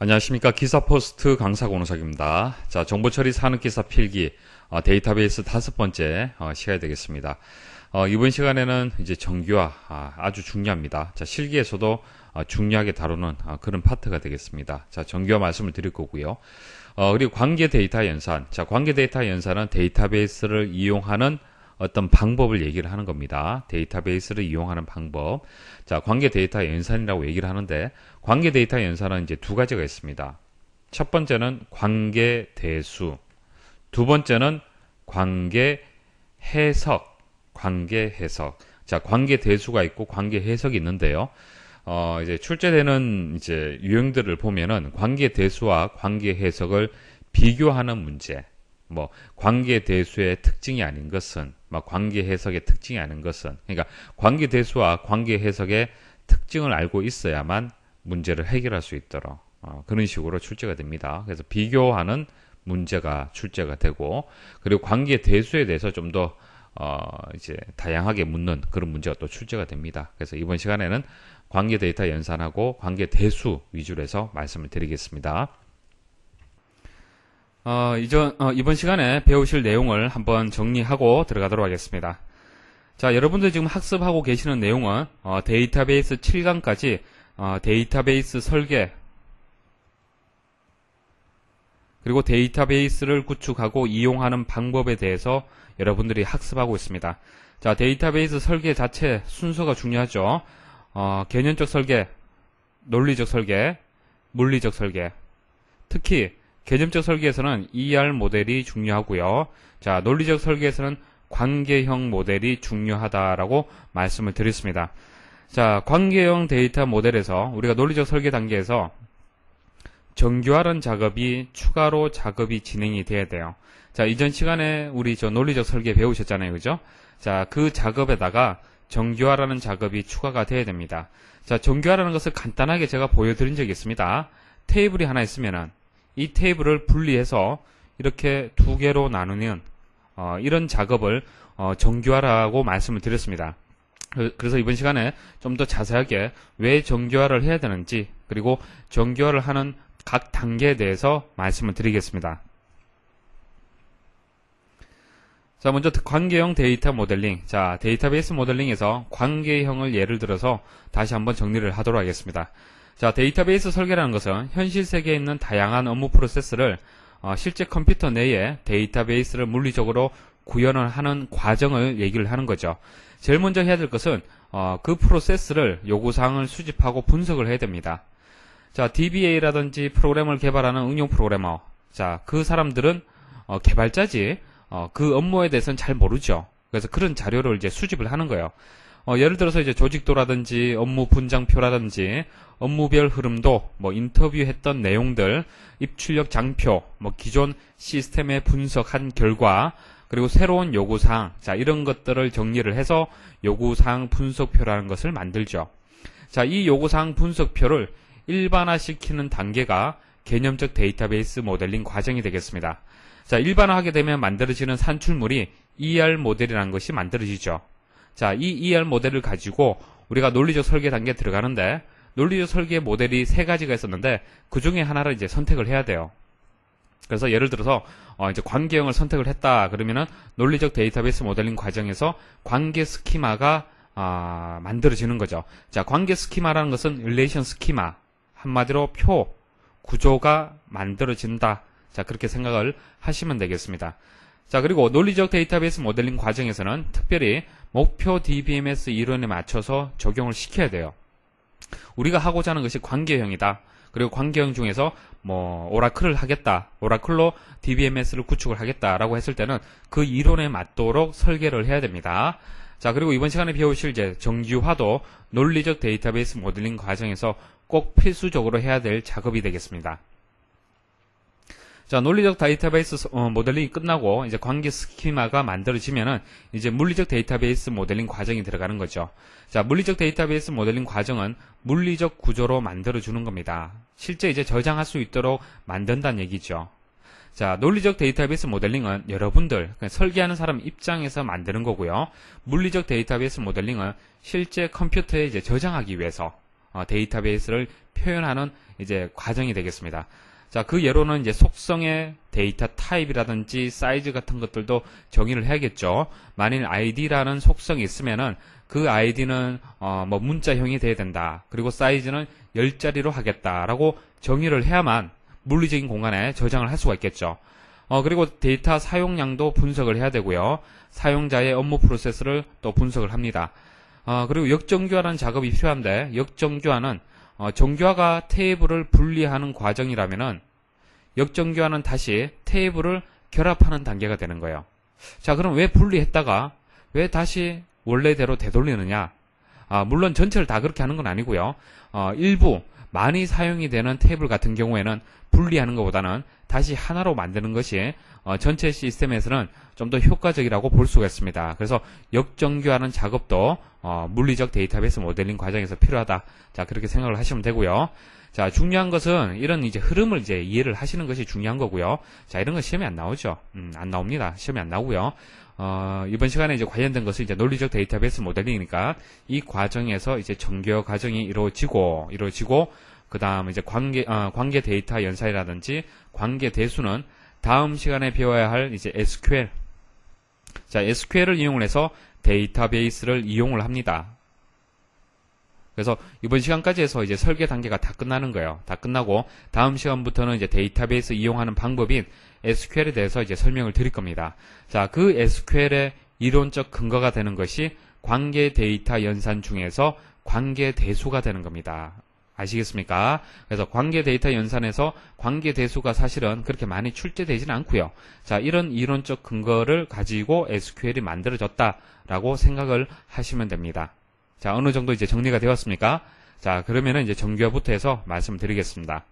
안녕하십니까. 기사포스트 강사 권호석입니다. 자, 정보처리 산업기사 필기 데이터베이스 5번째 시간이 되겠습니다. 이번 시간에는 이제 정규화 아주 중요합니다. 자, 실기에서도 중요하게 다루는 그런 파트가 되겠습니다. 자, 정규화 말씀을 드릴 거고요. 그리고 관계 데이터 연산. 자, 관계 데이터 연산은 데이터베이스를 이용하는 어떤 방법을 얘기를 하는 겁니다. 데이터베이스를 이용하는 방법. 자, 관계 데이터 연산이라고 얘기를 하는데, 관계 데이터 연산은 이제 두 가지가 있습니다. 첫 번째는 관계 대수. 두 번째는 관계 해석. 관계 해석. 자, 관계 대수가 있고 관계 해석이 있는데요. 이제 출제되는 이제 유형들을 보면은 관계 대수와 관계 해석을 비교하는 문제. 관계 대수의 특징이 아닌 것은, 관계 해석의 특징이 아닌 것은, 그러니까 관계 대수와 관계 해석의 특징을 알고 있어야만 문제를 해결할 수 있도록 그런 식으로 출제가 됩니다. 그래서 비교하는 문제가 출제가 되고, 그리고 관계 대수에 대해서 좀 더 이제 다양하게 묻는 그런 문제가 또 출제가 됩니다. 그래서 이번 시간에는 관계 데이터 연산하고 관계 대수 위주로 해서 말씀을 드리겠습니다. 이번 시간에 배우실 내용을 한번 정리하고 들어가도록 하겠습니다. 자, 여러분들 지금 학습하고 계시는 내용은 데이터베이스 7강까지 데이터베이스 설계, 그리고 데이터베이스를 구축하고 이용하는 방법에 대해서 여러분들이 학습하고 있습니다. 자, 데이터베이스 설계 자체 순서가 중요하죠. 개념적 설계, 논리적 설계, 물리적 설계. 특히 개념적 설계에서는 ER 모델이 중요하고요. 자, 논리적 설계에서는 관계형 모델이 중요하다라고 말씀을 드렸습니다. 자, 관계형 데이터 모델에서 우리가 논리적 설계 단계에서 정교화라는 작업이 추가로 작업이 진행이 돼야 돼요. 자, 이전 시간에 우리 논리적 설계 배우셨잖아요. 그죠? 자, 그 작업에다가 정교화라는 작업이 추가가 돼야 됩니다. 자, 정교화라는 것을 간단하게 제가 보여드린 적이 있습니다. 테이블이 하나 있으면은 이 테이블을 분리해서 이렇게 두 개로 나누는 이런 작업을 정교화라고 말씀을 드렸습니다. 그래서 이번 시간에 좀 더 자세하게 왜 정교화를 해야 되는지, 그리고 정교화를 하는 각 단계에 대해서 말씀을 드리겠습니다. 자, 먼저 관계형 데이터 모델링. 자, 데이터베이스 모델링에서 관계형을 예를 들어서 다시 한번 정리를 하도록 하겠습니다. 자, 데이터베이스 설계라는 것은 현실 세계에 있는 다양한 업무 프로세스를 실제 컴퓨터 내에 데이터베이스를 물리적으로 구현을 하는 과정을 얘기를 하는 거죠. 제일 먼저 해야 될 것은 그 프로세스를 요구사항을 수집하고 분석을 해야 됩니다. 자, DBA라든지 프로그램을 개발하는 응용 프로그래머. 자, 그 사람들은 개발자지 그 업무에 대해서는 잘 모르죠. 그래서 그런 자료를 이제 수집을 하는 거예요. 예를 들어서 이제 조직도라든지 업무 분장표라든지 업무별 흐름도, 인터뷰했던 내용들, 입출력 장표, 기존 시스템에 분석한 결과, 그리고 새로운 요구사항, 자, 이런 것들을 정리를 해서 요구사항 분석표라는 것을 만들죠. 자, 이 요구사항 분석표를 일반화시키는 단계가 개념적 데이터베이스 모델링 과정이 되겠습니다. 자, 일반화하게 되면 만들어지는 산출물이 ER 모델이라는 것이 만들어지죠. 자, 이 ER 모델을 가지고 우리가 논리적 설계 단계에 들어가는데, 논리적 설계 모델이 세 가지가 있었는데 그 중에 하나를 이제 선택을 해야 돼요. 그래서 예를 들어서 이제 관계형을 선택을 했다 그러면은 논리적 데이터베이스 모델링 과정에서 관계 스키마가 만들어지는 거죠. 자, 관계 스키마라는 것은 릴레이션 스키마, 한마디로 표, 구조가 만들어진다. 자, 그렇게 생각을 하시면 되겠습니다. 자, 그리고 논리적 데이터베이스 모델링 과정에서는 특별히 목표 DBMS 이론에 맞춰서 적용을 시켜야 돼요. 우리가 하고자 하는 것이 관계형이다. 그리고 관계형 중에서 오라클을 하겠다. 오라클로 DBMS를 구축을 하겠다라고 했을 때는 그 이론에 맞도록 설계를 해야 됩니다. 자, 그리고 이번 시간에 배우실 이제 정규화도 논리적 데이터베이스 모델링 과정에서 꼭 필수적으로 해야 될 작업이 되겠습니다. 자, 논리적 데이터베이스 모델링이 끝나고 이제 관계 스키마가 만들어지면은 이제 물리적 데이터베이스 모델링 과정이 들어가는 거죠. 자, 물리적 데이터베이스 모델링 과정은 물리적 구조로 만들어주는 겁니다. 실제 이제 저장할 수 있도록 만든다는 얘기죠. 자, 논리적 데이터베이스 모델링은 여러분들, 설계하는 사람 입장에서 만드는 거고요. 물리적 데이터베이스 모델링은 실제 컴퓨터에 이제 저장하기 위해서 데이터베이스를 표현하는 이제 과정이 되겠습니다. 자, 그 예로는 이제 속성의 데이터 타입이라든지 사이즈 같은 것들도 정의를 해야겠죠. 만일 id라는 속성이 있으면은 그 id는 뭐 문자형이 돼야 된다. 그리고 사이즈는 10자리로 하겠다라고 정의를 해야만 물리적인 공간에 저장을 할 수가 있겠죠. 그리고 데이터 사용량도 분석을 해야 되고요. 사용자의 업무 프로세스를 또 분석을 합니다. 그리고 역정교화라는 작업이 필요한데, 역정교화는 정교화가 테이블을 분리하는 과정이라면은 역정교화는 다시 테이블을 결합하는 단계가 되는 거예요. 자, 그럼 왜 분리했다가 왜 다시 원래대로 되돌리느냐? 물론 전체를 다 그렇게 하는 건 아니고요. 일부 많이 사용이 되는 테이블 같은 경우에는 분리하는 것보다는 다시 하나로 만드는 것이 전체 시스템에서는 좀 더 효과적이라고 볼 수가 있습니다. 그래서 역정교화하는 작업도 물리적 데이터베이스 모델링 과정에서 필요하다. 자, 그렇게 생각을 하시면 되고요. 자, 중요한 것은 이런 이제 흐름을 이제 이해를 하시는 것이 중요한 거고요. 자, 이런 거 시험에 안 나오죠. 안 나옵니다. 시험에 안 나오고요. 이번 시간에 이제 관련된 것은 이제 논리적 데이터베이스 모델링이니까 이 과정에서 이제 정교화 과정이 이루어지고 그 다음 이제 관계 데이터 연산이라든지 관계 대수는 다음 시간에 배워야 할 이제 SQL. 자, SQL을 이용을 해서 데이터베이스를 이용을 합니다. 그래서 이번 시간까지 해서 이제 설계 단계가 다 끝나는 거예요. 다 끝나고 다음 시간부터는 이제 데이터베이스 이용하는 방법인 SQL에 대해서 이제 설명을 드릴 겁니다. 자, 그 SQL의 이론적 근거가 되는 것이 관계 데이터 연산 중에서 관계 대수가 되는 겁니다. 아시겠습니까? 그래서 관계 데이터 연산에서 관계 대수가 사실은 그렇게 많이 출제되지는 않고요. 자, 이런 이론적 근거를 가지고 SQL이 만들어졌다라고 생각을 하시면 됩니다. 자, 어느 정도 이제 정리가 되었습니까? 자, 그러면은 이제 정교화부터 해서 말씀드리겠습니다.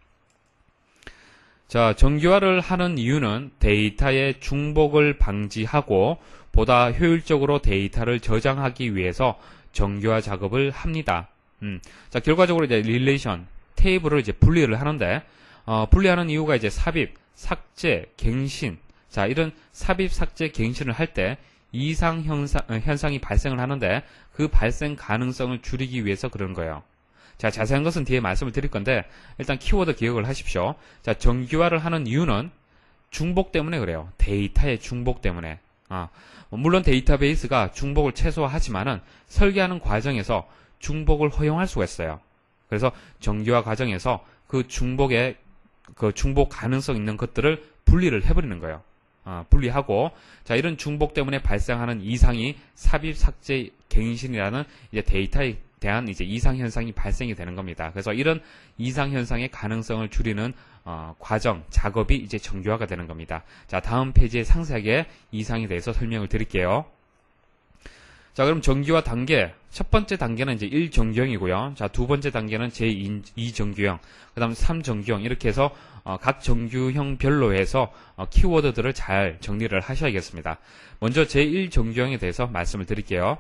자, 정교화를 하는 이유는 데이터의 중복을 방지하고 보다 효율적으로 데이터를 저장하기 위해서 정교화 작업을 합니다. 자, 결과적으로 이제 릴레이션, 테이블을 이제 분리를 하는데, 분리하는 이유가 이제 삽입, 삭제, 갱신. 자, 이런 삽입, 삭제, 갱신을 할 때 이상 현상이 발생을 하는데 그 발생 가능성을 줄이기 위해서 그런 거예요. 자, 자세한 것은 뒤에 말씀을 드릴 건데 일단 키워드 기억을 하십시오. 자, 정교화를 하는 이유는 중복 때문에 그래요. 데이터의 중복 때문에. 물론 데이터베이스가 중복을 최소화하지만은 설계하는 과정에서 중복을 허용할 수가 있어요. 그래서 정교화 과정에서 그 중복 가능성 있는 것들을 분리를 해버리는 거예요. 분리하고, 자, 이런 중복 때문에 발생하는 이상이 삽입, 삭제, 갱신이라는 이제 데이터에 대한 이제 이상 현상이 발생이 되는 겁니다. 그래서 이런 이상 현상의 가능성을 줄이는 과정, 작업이 이제 정교화가 되는 겁니다. 자, 다음 페이지에 상세하게 이상에 대해서 설명을 드릴게요. 자, 그럼 정교화 단계, 첫 번째 단계는 이제 1정교형이고요. 자, 두 번째 단계는 제2정교형, 그 다음 3정교형, 이렇게 해서 각 정교형별로 해서 키워드들을 잘 정리를 하셔야겠습니다. 먼저 제1정교형에 대해서 말씀을 드릴게요.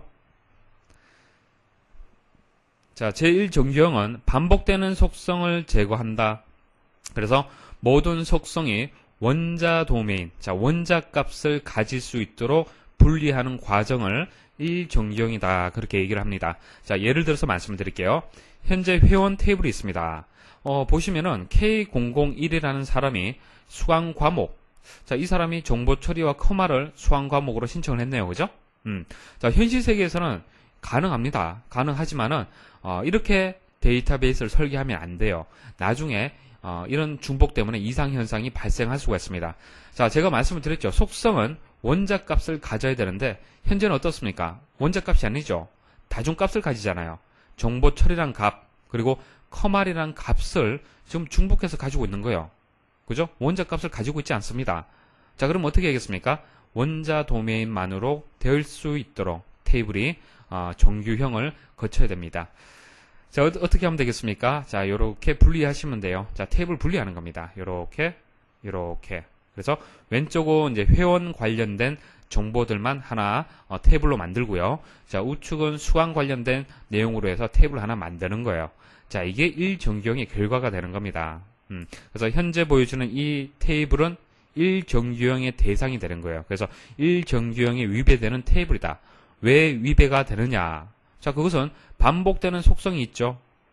자, 제1정교형은 반복되는 속성을 제거한다. 그래서 모든 속성이 원자 도메인, 자, 원자 값을 가질 수 있도록 분리하는 과정을 1정교형이다. 그렇게 얘기를 합니다. 자, 예를 들어서 말씀을 드릴게요. 현재 회원 테이블이 있습니다. 보시면은 K001이라는 사람이 수강 과목. 자, 이 사람이 정보 처리와 커마를 수강 과목으로 신청을 했네요. 그죠? 자, 현실 세계에서는 가능합니다. 가능하지만은, 이렇게 데이터베이스를 설계하면 안 돼요. 나중에, 이런 중복 때문에 이상 현상이 발생할 수가 있습니다. 자, 제가 말씀을 드렸죠. 속성은 원자 값을 가져야 되는데 현재는 어떻습니까? 원자 값이 아니죠. 다중 값을 가지잖아요. 정보 처리란 값, 그리고 커말이란 값을 지금 중복해서 가지고 있는 거예요. 그죠? 원자 값을 가지고 있지 않습니다. 자, 그럼 어떻게 하겠습니까? 원자 도메인만으로 될 수 있도록 테이블이 정규형을 거쳐야 됩니다. 자, 어떻게 하면 되겠습니까? 자, 요렇게 분리하시면 돼요. 자, 테이블 분리하는 겁니다. 요렇게. 그래서 왼쪽은 이제 회원 관련된 정보들만 하나 테이블로 만들고요. 자, 우측은 수강 관련된 내용으로 해서 테이블 하나 만드는 거예요. 자, 이게 1정규형의 결과가 되는 겁니다. 그래서 현재 보여주는 이 테이블은 1정규형의 대상이 되는 거예요. 그래서 1정규형에 위배되는 테이블이다. 왜 위배가 되느냐? 자, 그것은 반복되는 속성이 있죠.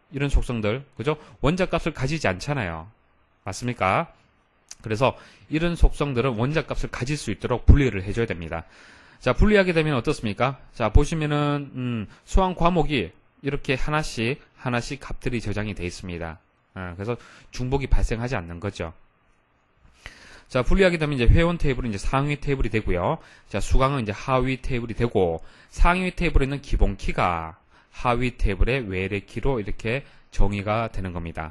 이런 속성들, 그죠? 원자값을 가지지 않잖아요. 맞습니까? 그래서 이런 속성들은 원자값을 가질 수 있도록 분리를 해줘야 됩니다. 자, 분리하게 되면 어떻습니까? 자, 보시면은 수학 과목이 이렇게 하나씩 값들이 저장이 되어 있습니다. 그래서 중복이 발생하지 않는 거죠. 자, 분리하게 되면 이제 회원 테이블은 이제 상위 테이블이 되고요. 자, 수강은 이제 하위 테이블이 되고, 상위 테이블에 있는 기본 키가 하위 테이블의 외래 키로 이렇게 정의가 되는 겁니다.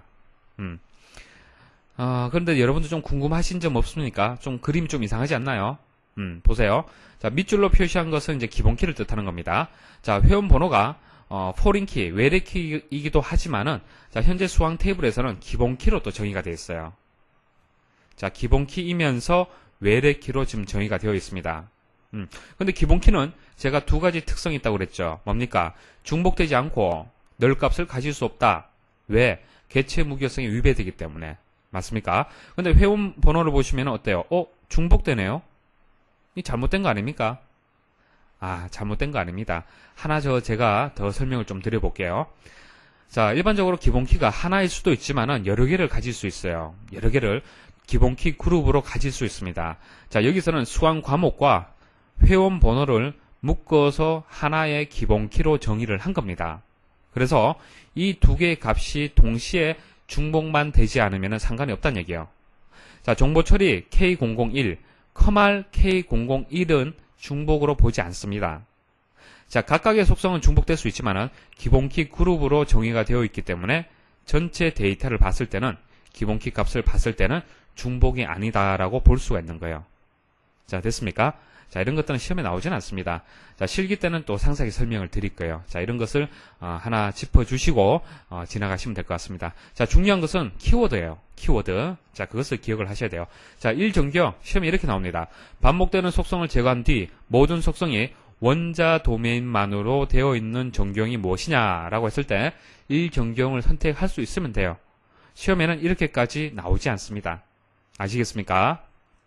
그런데 여러분도 좀 궁금하신 점 없습니까? 좀 그림이 좀 이상하지 않나요? 보세요. 자, 밑줄로 표시한 것은 이제 기본 키를 뜻하는 겁니다. 자, 회원 번호가 포린 키, 외래 키이기도 하지만은, 자, 현재 수강 테이블에서는 기본 키로 또 정의가 되어 있어요. 자, 기본 키이면서 외래 키로 지금 정의가 되어 있습니다. 근데 기본 키는 제가 두 가지 특성이 있다고 그랬죠. 뭡니까? 중복되지 않고 널 값을 가질 수 없다. 왜? 개체 무결성이 위배되기 때문에. 맞습니까? 근데 회원 번호를 보시면 어때요? 중복되네요? 이 잘못된 거 아닙니까? 잘못된 거 아닙니다. 하나 제가 더 설명을 좀 드려볼게요. 자, 일반적으로 기본 키가 하나일 수도 있지만은 여러 개를 가질 수 있어요. 여러 개를 기본 키 그룹으로 가질 수 있습니다. 자, 여기서는 수강 과목과 회원 번호를 묶어서 하나의 기본 키로 정의를 한 겁니다. 그래서 이 두 개의 값이 동시에 중복만 되지 않으면 상관이 없다는 얘기예요. 자, 정보 처리 K001, 커말 K001은 중복으로 보지 않습니다. 자, 각각의 속성은 중복될 수 있지만은 기본키 그룹으로 정의가 되어 있기 때문에 전체 데이터를 봤을 때는 기본키 값을 봤을 때는 중복이 아니다라고 볼 수가 있는 거예요. 자, 됐습니까? 자, 이런 것들은 시험에 나오진 않습니다. 자, 실기 때는 또 상세하게 설명을 드릴 거예요. 자, 이런 것을 하나 짚어주시고 지나가시면 될 것 같습니다. 자, 중요한 것은 키워드예요. 키워드. 자, 그것을 기억을 하셔야 돼요. 자, 1정경 시험에 이렇게 나옵니다. 반복되는 속성을 제거한 뒤 모든 속성이 원자 도메인만으로 되어 있는 정경이 무엇이냐라고 했을 때 1정경을 선택할 수 있으면 돼요. 시험에는 이렇게까지 나오지 않습니다. 아시겠습니까?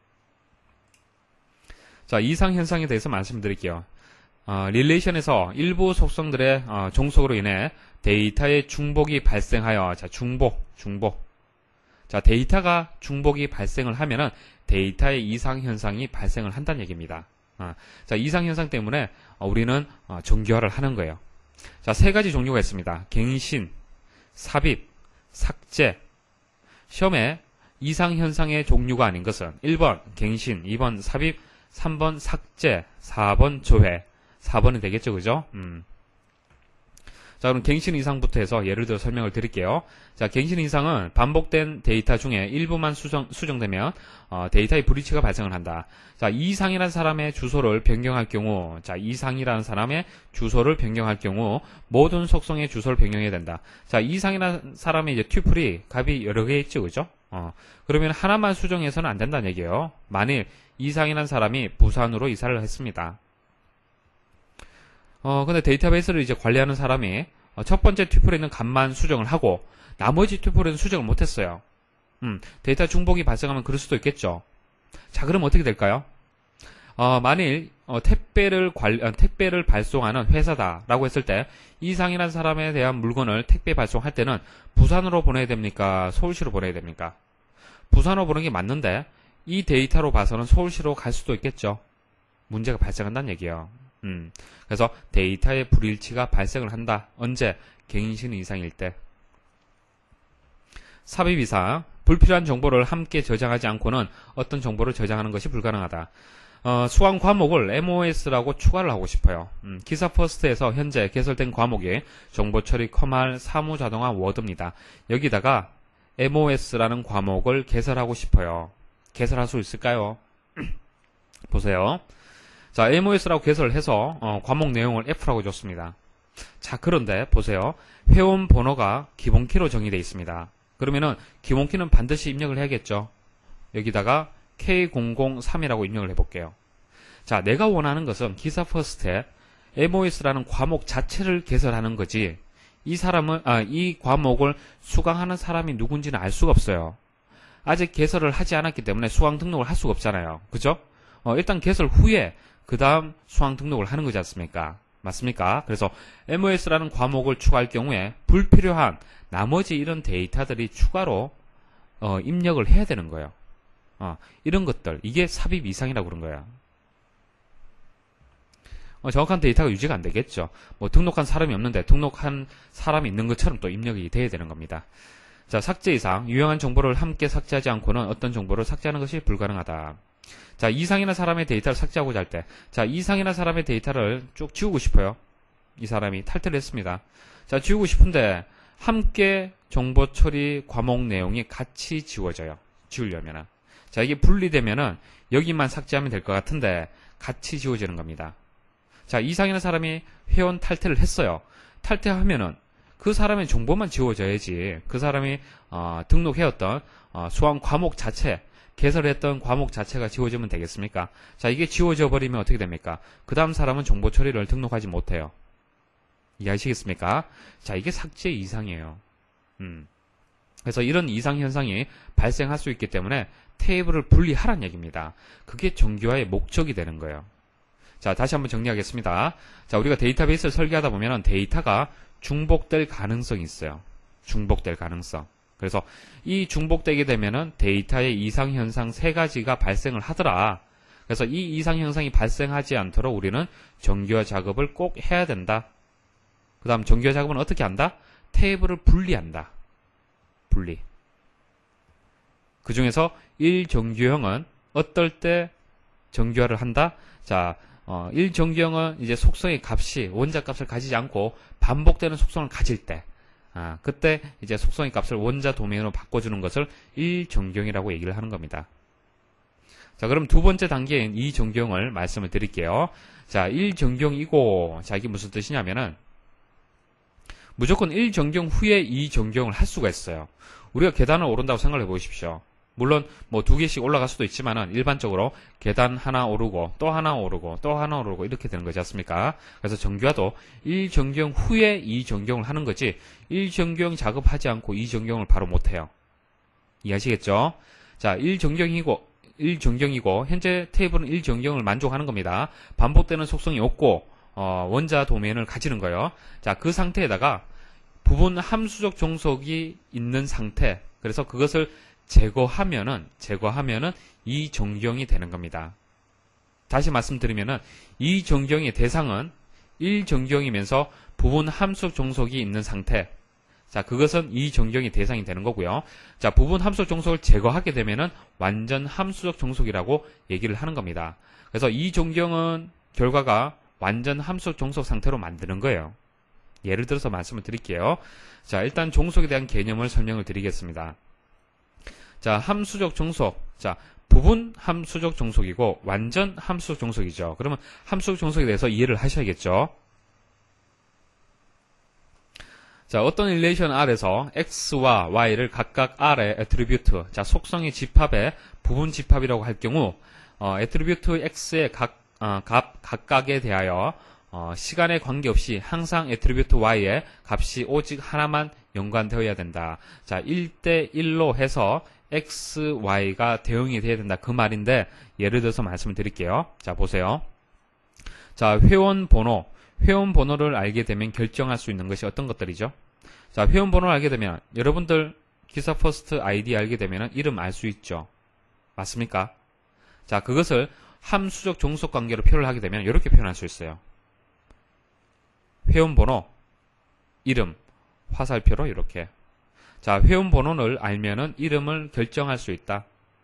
자, 이상 현상에 대해서 말씀드릴게요. 릴레이션에서 일부 속성들의 종속으로 인해 데이터의 중복이 발생하여, 자, 중복. 자, 데이터가 중복이 발생을 하면은 데이터의 이상 현상이 발생을 한다는 얘기입니다. 자, 이상 현상 때문에 우리는 정교화를 하는 거예요. 자, 세 가지 종류가 있습니다. 갱신, 삽입, 삭제. 시험에 이상 현상의 종류가 아닌 것은 1번 갱신, 2번 삽입, 3번 삭제, 4번 조회. 4번이 되겠죠, 그죠? 자, 그럼 갱신 이상부터 해서 예를 들어 설명을 드릴게요. 자, 갱신 이상은 반복된 데이터 중에 일부만 수정되면 데이터의 불일치가 발생을 한다. 자, 이상이라는 사람의 주소를 변경할 경우, 자, 이상이라는 사람의 주소를 변경할 경우 모든 속성의 주소를 변경해야 된다. 자, 이상이라는 사람의 이제 튜플이 값이 여러 개 있죠, 그죠? 그러면 하나만 수정해서는 안 된다는 얘기예요. 만일 이상이라는 사람이 부산으로 이사를 했습니다. 근데 데이터베이스를 이제 관리하는 사람이 첫 번째 튜플에 있는 값만 수정을 하고 나머지 튜플에는 수정을 못했어요. 데이터 중복이 발생하면 그럴 수도 있겠죠. 자, 그럼 어떻게 될까요? 만일 택배를 발송하는 회사다라고 했을 때 이상이라는 사람에 대한 물건을 택배 발송할 때는 부산으로 보내야 됩니까? 서울시로 보내야 됩니까? 부산으로 보내는 게 맞는데 이 데이터로 봐서는 서울시로 갈 수도 있겠죠. 문제가 발생한다는 얘기예요. 그래서 데이터의 불일치가 발생을 한다. 언제? 갱신 이상일 때. 삽입 이상. 불필요한 정보를 함께 저장하지 않고는 어떤 정보를 저장하는 것이 불가능하다. 수강 과목을 MOS라고 추가를 하고 싶어요. 기사 퍼스트에서 현재 개설된 과목이 정보 처리 커말 사무자동화 워드입니다. 여기다가 MOS라는 과목을 개설하고 싶어요. 개설할 수 있을까요? 보세요. 자, MOS라고 개설을 해서 과목 내용을 F라고 줬습니다. 자, 그런데 보세요. 회원 번호가 기본키로 정의되어 있습니다. 그러면은 기본키는 반드시 입력을 해야겠죠. 여기다가 K003이라고 입력을 해볼게요. 자, 내가 원하는 것은 기사 퍼스트에 MOS라는 과목 자체를 개설하는 거지 이 과목을 수강하는 사람이 누군지는 알 수가 없어요. 아직 개설을 하지 않았기 때문에 수강 등록을 할 수가 없잖아요. 그죠? 일단 개설 후에 그 다음 수강 등록을 하는 거지 않습니까? 맞습니까? 그래서 MOS라는 과목을 추가할 경우에 불필요한 나머지 이런 데이터들이 추가로 입력을 해야 되는 거예요. 이런 것들, 이게 삽입 이상이라고 그런 거예요. 정확한 데이터가 유지가 안 되겠죠. 뭐 등록한 사람이 없는데 등록한 사람이 있는 것처럼 또 입력이 돼야 되는 겁니다. 자, 삭제 이상, 유용한 정보를 함께 삭제하지 않고는 어떤 정보를 삭제하는 것이 불가능하다. 자, 이상이나 사람의 데이터를 삭제하고자 할 때, 자, 이상이나 사람의 데이터를 쭉 지우고 싶어요. 이 사람이 탈퇴를 했습니다. 자, 지우고 싶은데 함께 정보 처리 과목 내용이 같이 지워져요. 지우려면은. 자, 이게 분리되면은 여기만 삭제하면 될 것 같은데 같이 지워지는 겁니다. 자, 이상이나 사람이 회원 탈퇴를 했어요. 탈퇴하면은 그 사람의 정보만 지워져야지 그 사람이 등록해왔던 수강 과목 자체, 개설했던 과목 자체가 지워지면 되겠습니까? 자, 이게 지워져 버리면 어떻게 됩니까? 그 다음 사람은 정보 처리를 등록하지 못해요. 이해하시겠습니까? 자, 이게 삭제 이상이에요. 그래서 이런 이상 현상이 발생할 수 있기 때문에 테이블을 분리하라는 얘기입니다. 그게 정규화의 목적이 되는 거예요. 자, 다시 한번 정리하겠습니다. 자, 우리가 데이터베이스를 설계하다 보면 데이터가 중복될 가능성이 있어요. 중복될 가능성. 그래서 이 중복되게 되면은 데이터의 이상 현상 3가지가 발생을 하더라. 그래서 이 이상 현상이 발생하지 않도록 우리는 정규화 작업을 꼭 해야 된다. 그 다음 정규화 작업은 어떻게 한다? 테이블을 분리한다. 분리. 그 중에서 1정규형은 어떨 때 정규화를 한다? 자, 1정규형은 이제 속성의 값이 원자 값을 가지지 않고 반복되는 속성을 가질 때, 그때 이제 속성의 값을 원자 도메인으로 바꿔주는 것을 1정규형이라고 얘기를 하는 겁니다. 자, 그럼 두 번째 단계인 2정규형을 말씀을 드릴게요. 자, 1정규형이고, 자, 이게 무슨 뜻이냐면은, 무조건 1정규형 후에 2정규형을 할 수가 있어요. 우리가 계단을 오른다고 생각을 해보십시오. 물론 뭐 2개씩 올라갈 수도 있지만은 일반적으로 계단 하나 오르고 또 하나 오르고 또 하나 오르고 이렇게 되는 거지 않습니까? 그래서 정규화도 1정규형 후에 2정규형을 하는 거지 1정규형 작업하지 않고 2정규형을 바로 못해요. 이해하시겠죠? 자, 1정규형이고 현재 테이블은 1정규형을 만족하는 겁니다. 반복되는 속성이 없고 원자 도메인을 가지는 거예요. 자, 그 상태에다가 부분 함수적 종속이 있는 상태, 그래서 그것을 제거하면은 이 정규형이 되는 겁니다. 다시 말씀드리면은 이 정규형의 대상은 1정규형이면서 부분 함수적 종속이 있는 상태. 자, 그것은 이 정규형의 대상이 되는 거고요. 자, 부분 함수적 종속을 제거하게 되면은 완전 함수적 종속이라고 얘기를 하는 겁니다. 그래서 이 정규형은 결과가 완전 함수적 종속 상태로 만드는 거예요. 예를 들어서 말씀을 드릴게요. 자, 일단 종속에 대한 개념을 설명을 드리겠습니다. 자, 함수적 종속. 자, 부분 함수적 종속이고 완전 함수적 종속이죠. 그러면 함수적 종속에 대해서 이해를 하셔야겠죠. 자, 어떤 릴레이션 R에서 X와 Y를 각각 R의 애트리뷰트, 자, 속성의 집합의 부분 집합이라고 할 경우 애트리뷰트 X의 각각에 대하여 시간에 관계없이 항상 애트리뷰트 Y의 값이 오직 하나만 연관되어야 된다. 자, 1대1로 해서 X, Y가 대응이 돼야 된다. 그 말인데 예를 들어서 말씀을 드릴게요. 자, 보세요. 자, 회원 번호를 알게 되면 결정할 수 있는 것이 어떤 것들이죠? 자, 회원 번호를 알게 되면 여러분들 기사 퍼스트 아이디 알게 되면 이름 알 수 있죠. 맞습니까? 자, 그것을 함수적 종속 관계로 표현을 하게 되면 이렇게 표현할 수 있어요. 회원 번호, 이름, 화살표로 이렇게. 자, 회원 번호를 알면은 이름을 결정할 수 있다.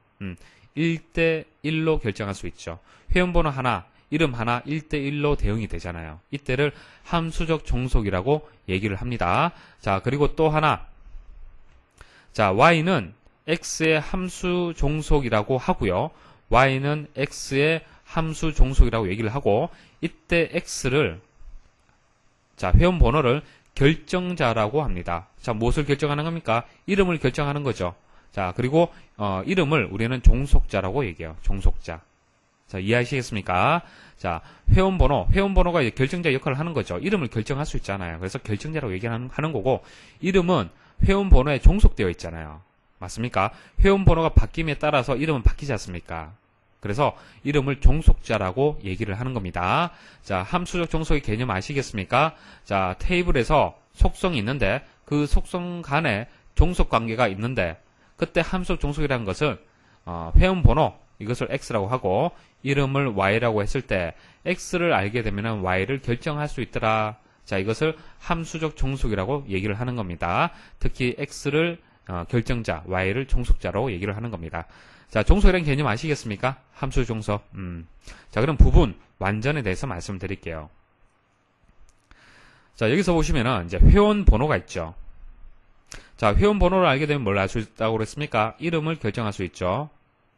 1대1로 결정할 수 있죠. 회원 번호 하나, 이름 하나 1대1로 대응이 되잖아요. 이때를 함수적 종속이라고 얘기를 합니다. 자, 그리고 또 하나. 자, Y는 X의 함수 종속이라고 하고요. Y는 X의 함수 종속이라고 얘기를 하고, 이때 X를, 자, 회원 번호를 결정자라고 합니다. 자, 무엇을 결정하는 겁니까? 이름을 결정하는 거죠. 자, 그리고 이름을 우리는 종속자라고 얘기해요. 종속자. 자, 이해하시겠습니까? 자, 회원번호가 이제 결정자 역할을 하는 거죠. 이름을 결정할 수 있잖아요. 그래서 결정자라고 얘기하는 거고, 이름은 회원번호에 종속되어 있잖아요. 맞습니까? 회원번호가 바뀜에 따라서 이름은 바뀌지 않습니까? 그래서 이름을 종속자라고 얘기를 하는 겁니다. 자, 함수적 종속의 개념 아시겠습니까? 자, 테이블에서 속성이 있는데 그 속성 간에 종속 관계가 있는데 그때 함수적 종속이라는 것은 회원 번호 이것을 x라고 하고 이름을 y라고 했을 때 x를 알게 되면 y를 결정할 수 있더라. 자, 이것을 함수적 종속이라고 얘기를 하는 겁니다. 특히 x를 결정자, y를 종속자로 얘기를 하는 겁니다. 자, 종속이라는 개념 아시겠습니까? 함수 종속. 자, 그럼 부분, 완전에 대해서 말씀드릴게요. 자, 여기서 보시면은 이제 회원 번호가 있죠. 자, 회원 번호를 알게 되면 뭘 알 수 있다고 그랬습니까? 이름을 결정할 수 있죠.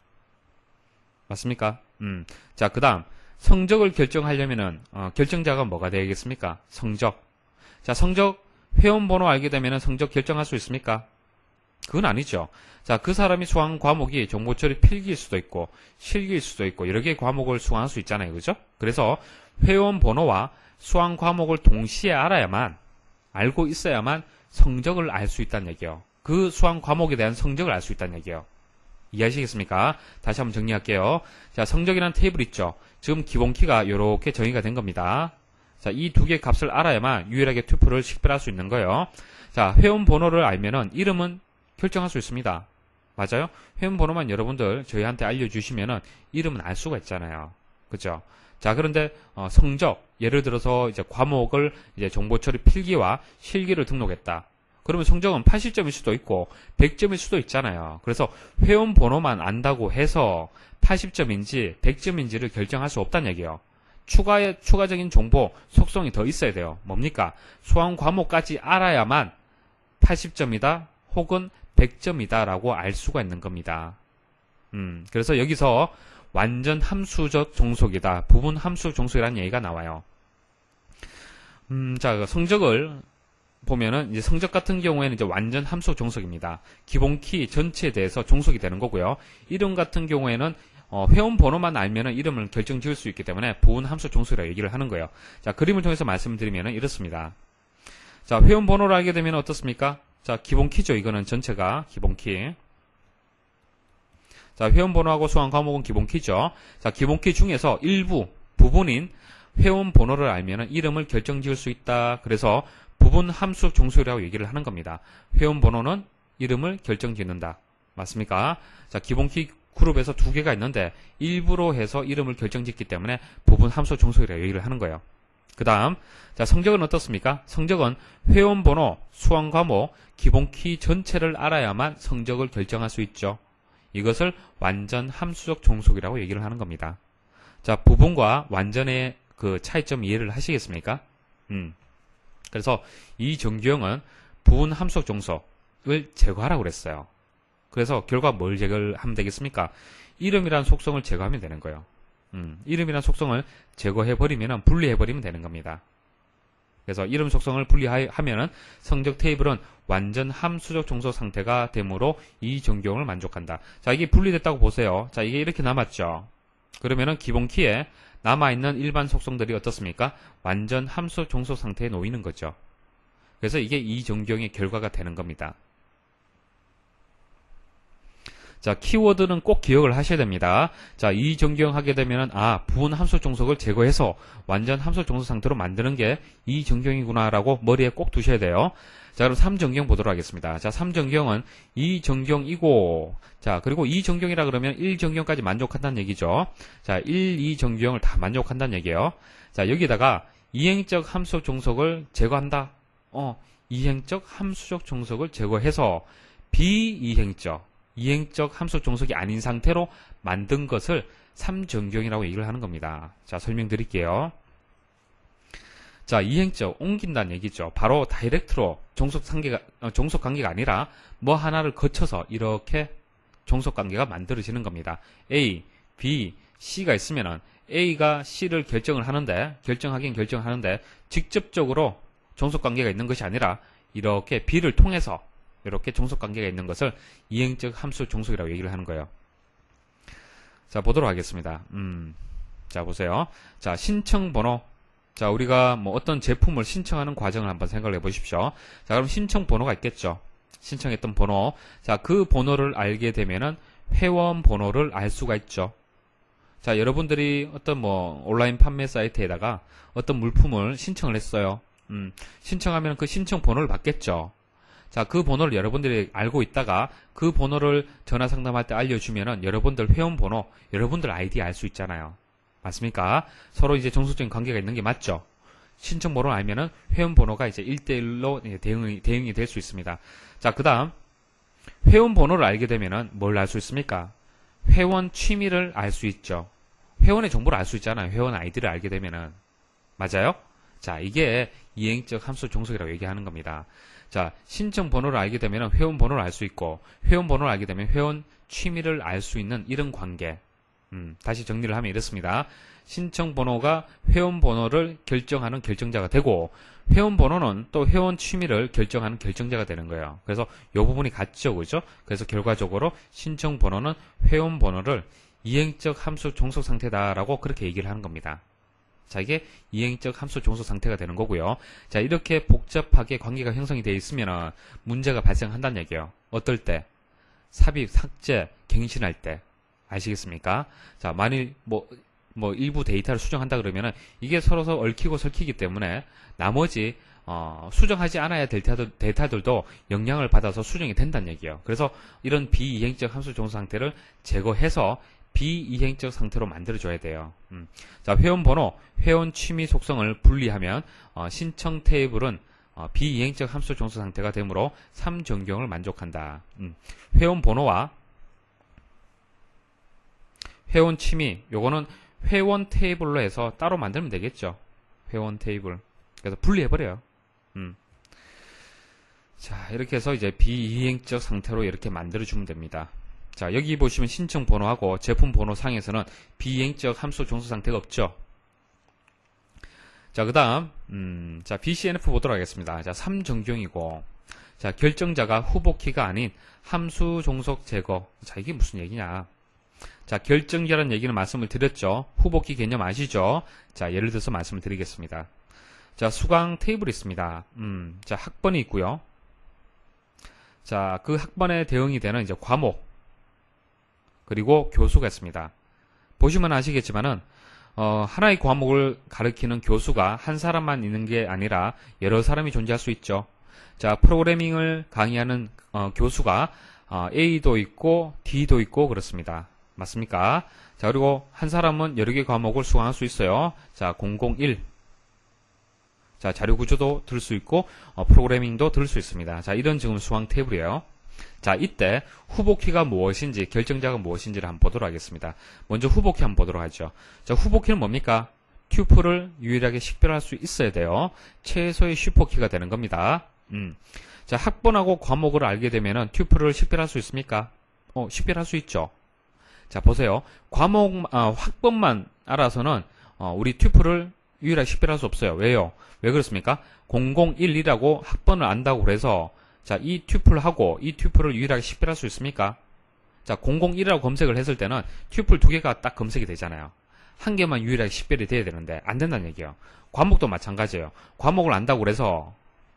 맞습니까? 자, 그 다음, 성적을 결정하려면은, 결정자가 뭐가 되겠습니까? 성적. 자, 성적, 회원 번호 알게 되면은 성적 결정할 수 있습니까? 그건 아니죠. 자, 그 사람이 수강한 과목이 정보처리 필기일 수도 있고, 실기일 수도 있고, 여러 개의 과목을 수강할 수 있잖아요. 그죠? 그래서 회원 번호와 수강 과목을 동시에 알고 있어야만 성적을 알 수 있다는 얘기예요. 그 수강 과목에 대한 성적을 알 수 있다는 얘기예요. 이해하시겠습니까? 다시 한번 정리할게요. 자, 성적이라는 테이블 있죠. 지금 기본키가 이렇게 정의가 된 겁니다. 자, 이 두 개의 값을 알아야만 유일하게 튜플을 식별할 수 있는 거예요. 자, 회원 번호를 알면은 이름은 결정할 수 있습니다. 맞아요? 회원 번호만 여러분들 저희한테 알려주시면은 이름은 알 수가 있잖아요. 그죠? 자, 그런데 성적, 예를 들어서 이제 과목을 이제 정보처리 필기와 실기를 등록했다. 그러면 성적은 80점일 수도 있고 100점일 수도 있잖아요. 그래서 회원 번호만 안다고 해서 80점인지 100점인지를 결정할 수 없다는 얘기예요. 추가적인 정보, 속성이 더 있어야 돼요. 뭡니까? 수강 과목까지 알아야만 80점이다 혹은 100점이다 라고 알 수가 있는 겁니다. 그래서 여기서 완전 함수적 종속이다. 부분 함수 종속이라는 얘기가 나와요. 자, 성적을 보면은 이제 성적 같은 경우에는 이제 완전 함수 종속입니다. 기본키 전체에 대해서 종속이 되는 거고요. 이름 같은 경우에는 회원 번호만 알면은 이름을 결정 지을 수 있기 때문에 부분 함수 종속이라고 얘기를 하는 거예요. 자, 그림을 통해서 말씀드리면은 이렇습니다. 자, 회원 번호를 알게 되면 어떻습니까? 자, 기본키죠. 이거는 전체가 기본키. 자, 회원 번호하고 수강 과목은 기본키죠. 자, 기본키 중에서 일부, 부분인 회원 번호를 알면은 이름을 결정 지을 수 있다. 그래서 부분 함수 종속이라고 얘기를 하는 겁니다. 회원 번호는 이름을 결정 짓는다. 맞습니까? 자, 기본키 그룹에서 두 개가 있는데 일부로 해서 이름을 결정 짓기 때문에 부분 함수 종속이라고 얘기를 하는 거예요. 그 다음, 자, 성적은 어떻습니까? 성적은 회원 번호, 수강 과목, 기본키 전체를 알아야만 성적을 결정할 수 있죠. 이것을 완전 함수적 종속이라고 얘기를 하는 겁니다. 자, 부분과 완전의 그 차이점 이해를 하시겠습니까? 그래서 이 정규형은 부분 함수적 종속을 제거하라고 그랬어요. 그래서 결과 뭘 제거하면 되겠습니까? 이름이라는 속성을 제거하면 되는 거예요. 이름이라는 속성을 제거해버리면 분리해버리면 되는 겁니다. 그래서 이름 속성을 분리하면은 성적 테이블은 완전 함수적 종속 상태가 되므로 이 정규형을 만족한다. 자, 이게 분리됐다고 보세요. 자, 이게 이렇게 남았죠. 그러면은 기본키에 남아있는 일반 속성들이 어떻습니까? 완전 함수 종속 상태에 놓이는 거죠. 그래서 이게 이 정규형의 결과가 되는 겁니다. 자, 키워드는 꼭 기억을 하셔야 됩니다. 자, 이 정규형 하게 되면은, 부분 함수 종속을 제거해서 완전 함수 종속 상태로 만드는 게 이 정규형이구나라고 머리에 꼭 두셔야 돼요. 자, 그럼 3정규형 보도록 하겠습니다. 자, 3정규형은 이 정규형이고, 자, 그리고 이 정규형이라 그러면 1정규형까지 만족한다는 얘기죠. 자, 1, 2정규형을 다 만족한다는 얘기예요. 자, 여기다가 이행적 함수 종속을 제거한다. 이행적 함수적 종속을 제거해서 이행적 함수 종속이 아닌 상태로 만든 것을 3정규형이라고 얘기를 하는 겁니다. 자, 설명드릴게요. 자, 이행적, 옮긴다는 얘기죠. 바로 다이렉트로 종속 관계가 아니라 뭐 하나를 거쳐서 이렇게 종속 관계가 만들어지는 겁니다. A, B, C가 있으면은 A가 C를 결정하는데 직접적으로 종속 관계가 있는 것이 아니라 이렇게 B를 통해서 이렇게 종속 관계가 있는 것을 이행적 함수 종속이라고 얘기를 하는 거예요. 자, 보도록 하겠습니다. 자, 보세요. 자, 신청 번호. 자, 우리가 뭐 어떤 제품을 신청하는 과정을 한번 생각을 해 보십시오. 자, 그럼 신청 번호가 있겠죠. 신청했던 번호. 자, 그 번호를 알게 되면은 회원 번호를 알 수가 있죠. 자, 여러분들이 어떤 온라인 판매 사이트에다가 어떤 물품을 신청을 했어요. 신청하면 그 신청 번호를 받겠죠. 자, 그 번호를 여러분들이 알고 있다가 그 번호를 전화 상담할 때 알려주면은 여러분들 회원번호, 여러분들 아이디 알 수 있잖아요. 맞습니까? 서로 이제 정석적인 관계가 있는 게 맞죠? 신청 번호를 알면은 회원번호가 이제 1대1로 대응이 될 수 있습니다. 자, 그 다음, 회원번호를 알게 되면은 뭘 알 수 있습니까? 회원 취미를 알 수 있죠. 회원의 정보를 알 수 있잖아요. 회원 아이디를 알게 되면은. 맞아요? 자, 이게 이행적 함수 종속이라고 얘기하는 겁니다. 자, 신청 번호를 알게 되면 회원 번호를 알 수 있고, 회원 번호를 알게 되면 회원 취미를 알 수 있는 이런 관계. 다시 정리를 하면 이렇습니다. 신청 번호가 회원 번호를 결정하는 결정자가 되고, 회원 번호는 또 회원 취미를 결정하는 결정자가 되는 거예요. 그래서 이 부분이 같죠, 그죠? 그래서 결과적으로 신청 번호는 회원 번호를 이행적 함수 종속 상태다라고 그렇게 얘기를 하는 겁니다. 자, 이게 이행적 함수 종속 상태가 되는 거고요. 자, 이렇게 복잡하게 관계가 형성이 되어 있으면 문제가 발생한다는 얘기예요. 어떨 때? 삽입, 삭제, 갱신할 때. 아시겠습니까? 자, 만일 일부 데이터를 수정한다 그러면은 이게 서로 얽히고 설키기 때문에 나머지 수정하지 않아야 될 데이터들도 영향을 받아서 수정이 된다는 얘기예요. 그래서 이런 비이행적 함수 종속 상태를 제거해서 비이행적 상태로 만들어줘야 돼요. 자, 회원 번호, 회원 취미 속성을 분리하면 신청 테이블은 비이행적 함수 종속 상태가 되므로 3전경을 만족한다. 회원 번호와 회원 취미, 요거는 회원 테이블로 해서 따로 만들면 되겠죠. 회원 테이블. 그래서 분리해버려요. 자, 이렇게 해서 이제 비이행적 상태로 이렇게 만들어주면 됩니다. 자, 여기 보시면 신청 번호하고 제품 번호 상에서는 비이행적 함수 종속 상태가 없죠. 자, 그 다음, 자, BCNF 보도록 하겠습니다. 자, 3전경이고, 자, 결정자가 후보키가 아닌 함수 종속 제거. 자, 이게 무슨 얘기냐. 자, 결정자라는 얘기는 말씀을 드렸죠. 후보키 개념 아시죠? 자, 예를 들어서 말씀을 드리겠습니다. 자, 수강 테이블이 있습니다. 자, 학번이 있고요. 자, 그 학번에 대응이 되는 이제 과목, 그리고 교수가 있습니다. 보시면 아시겠지만은, 하나의 과목을 가르치는 교수가 한 사람만 있는 게 아니라 여러 사람이 존재할 수 있죠. 자, 프로그래밍을 강의하는 교수가 A도 있고 D도 있고 그렇습니다. 맞습니까? 자, 그리고 한 사람은 여러 개 과목을 수강할 수 있어요. 자, 001. 자, 자료구조도 들 수 있고, 프로그래밍도 들 수 있습니다. 자, 이런 지금 수강 테이블이에요. 자, 이때 후보키가 무엇인지, 결정자가 무엇인지를 한번 보도록 하겠습니다. 먼저 후보키 한번 보도록 하죠. 자, 후보키는 뭡니까? 튜플을 유일하게 식별할 수 있어야 돼요. 최소의 슈퍼키가 되는 겁니다. 자, 학번하고 과목을 알게 되면은 튜플을 식별할 수 있습니까? 식별할 수 있죠. 자, 보세요. 학번만 알아서는 우리 튜플을 유일하게 식별할 수 없어요. 왜요? 왜 그렇습니까? 001이라고 학번을 안다고 그래서 자, 이 튜플하고 이 튜플을 유일하게 식별할 수 있습니까? 자, 001이라고 검색을 했을 때는 튜플 두 개가 딱 검색이 되잖아요. 한 개만 유일하게 식별이 돼야 되는데 안 된다는 얘기예요. 과목도 마찬가지예요. 과목을 안다고 그래서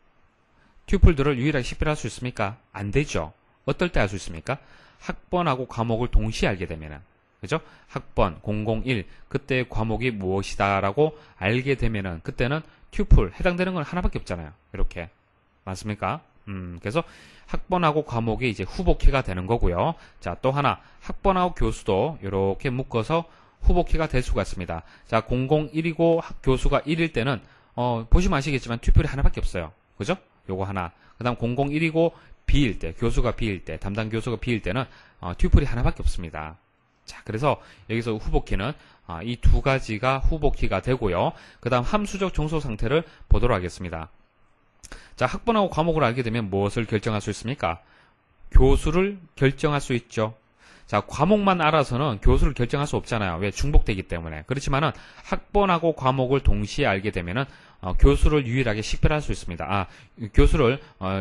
튜플들을 유일하게 식별할 수 있습니까? 안 되죠. 어떨 때 알 수 있습니까? 학번하고 과목을 동시에 알게 되면은, 그죠? 학번 001 그때의 과목이 무엇이다라고 알게 되면은 그때는 튜플 해당되는 건 하나밖에 없잖아요. 이렇게 맞습니까? 그래서 학번하고 과목이 이제 후보키가 되는 거고요. 자, 또 하나 학번하고 교수도 이렇게 묶어서 후보키가 될 수가 있습니다. 자, 001이고 교수가 1일 때는 보시면 아시겠지만 튜플이 하나밖에 없어요. 그죠? 요거 하나. 그다음 001이고 B일 때, 교수가 B일 때, 담당 교수가 B일 때는 튜플이 하나밖에 없습니다. 자, 그래서 여기서 후보키는 이 두 가지가 후보키가 되고요. 그 다음 함수적 종속 상태를 보도록 하겠습니다. 자, 학번하고 과목을 알게 되면 무엇을 결정할 수 있습니까? 교수를 결정할 수 있죠. 자, 과목만 알아서는 교수를 결정할 수 없잖아요. 왜? 중복되기 때문에. 그렇지만은 학번하고 과목을 동시에 알게 되면은 교수를 유일하게 식별할 수 있습니다. 교수를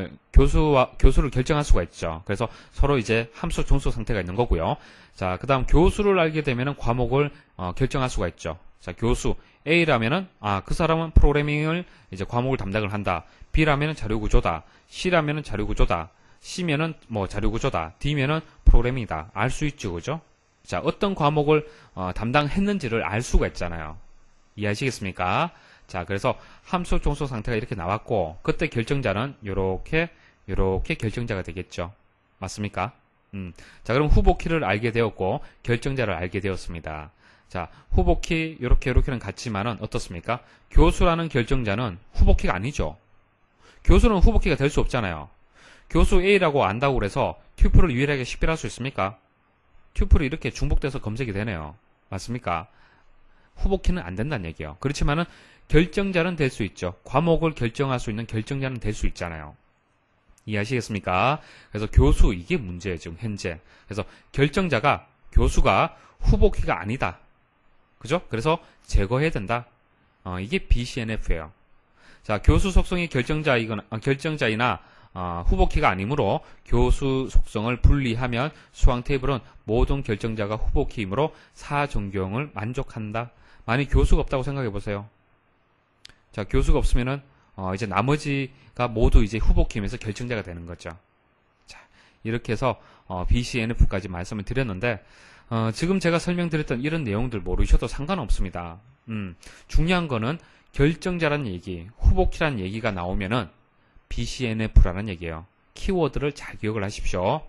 결정할 수가 있죠. 그래서 서로 이제 함수 종속 상태가 있는 거고요. 자, 그 다음 교수를 알게 되면은 과목을 결정할 수가 있죠. 자, 교수 A라면은 그 사람은 프로그래밍을 이제 과목을 담당을 한다. B라면은 자료구조다. C라면은 자료구조다. C면은 자료구조다. D면은 프로그래밍이다. 알 수 있죠, 그죠? 자, 어떤 과목을 담당했는지를 알 수가 있잖아요. 이해하시겠습니까? 자, 그래서 함수 종속 상태가 이렇게 나왔고, 그때 결정자는 요렇게 결정자가 되겠죠. 맞습니까? 자, 그럼 후보키를 알게 되었고, 결정자를 알게 되었습니다. 자, 후보키, 요렇게는 같지만은 어떻습니까? 교수라는 결정자는 후보키가 아니죠. 교수는 후보키가 될 수 없잖아요. 교수 A라고 안다고 그래서 튜플을 유일하게 식별할 수 있습니까? 튜플이 이렇게 중복돼서 검색이 되네요. 맞습니까? 후보키는 안 된다는 얘기예요. 그렇지만은 결정자는 될 수 있죠. 과목을 결정할 수 있는 결정자는 될 수 있잖아요. 이해하시겠습니까? 그래서 교수, 이게 문제예요, 지금 현재. 그래서 결정자가, 교수가 후보키가 아니다. 그죠? 그래서 제거해야 된다. 이게 BCNF예요. 자, 교수 속성이 결정자이나 후보키가 아니므로 교수 속성을 분리하면 수학 테이블은 모든 결정자가 후보키이므로 사정교형을 만족한다. 만약 교수가 없다고 생각해 보세요. 자, 교수가 없으면은 이제 나머지가 모두 이제 후보키면서 결정자가 되는 거죠. 자, 이렇게 해서 BCNF까지 말씀을 드렸는데 지금 제가 설명드렸던 이런 내용들 모르셔도 상관없습니다. 중요한 거는 결정자란 얘기, 후보키란 얘기가 나오면은 BCNF라는 얘기예요. 키워드를 잘 기억을 하십시오.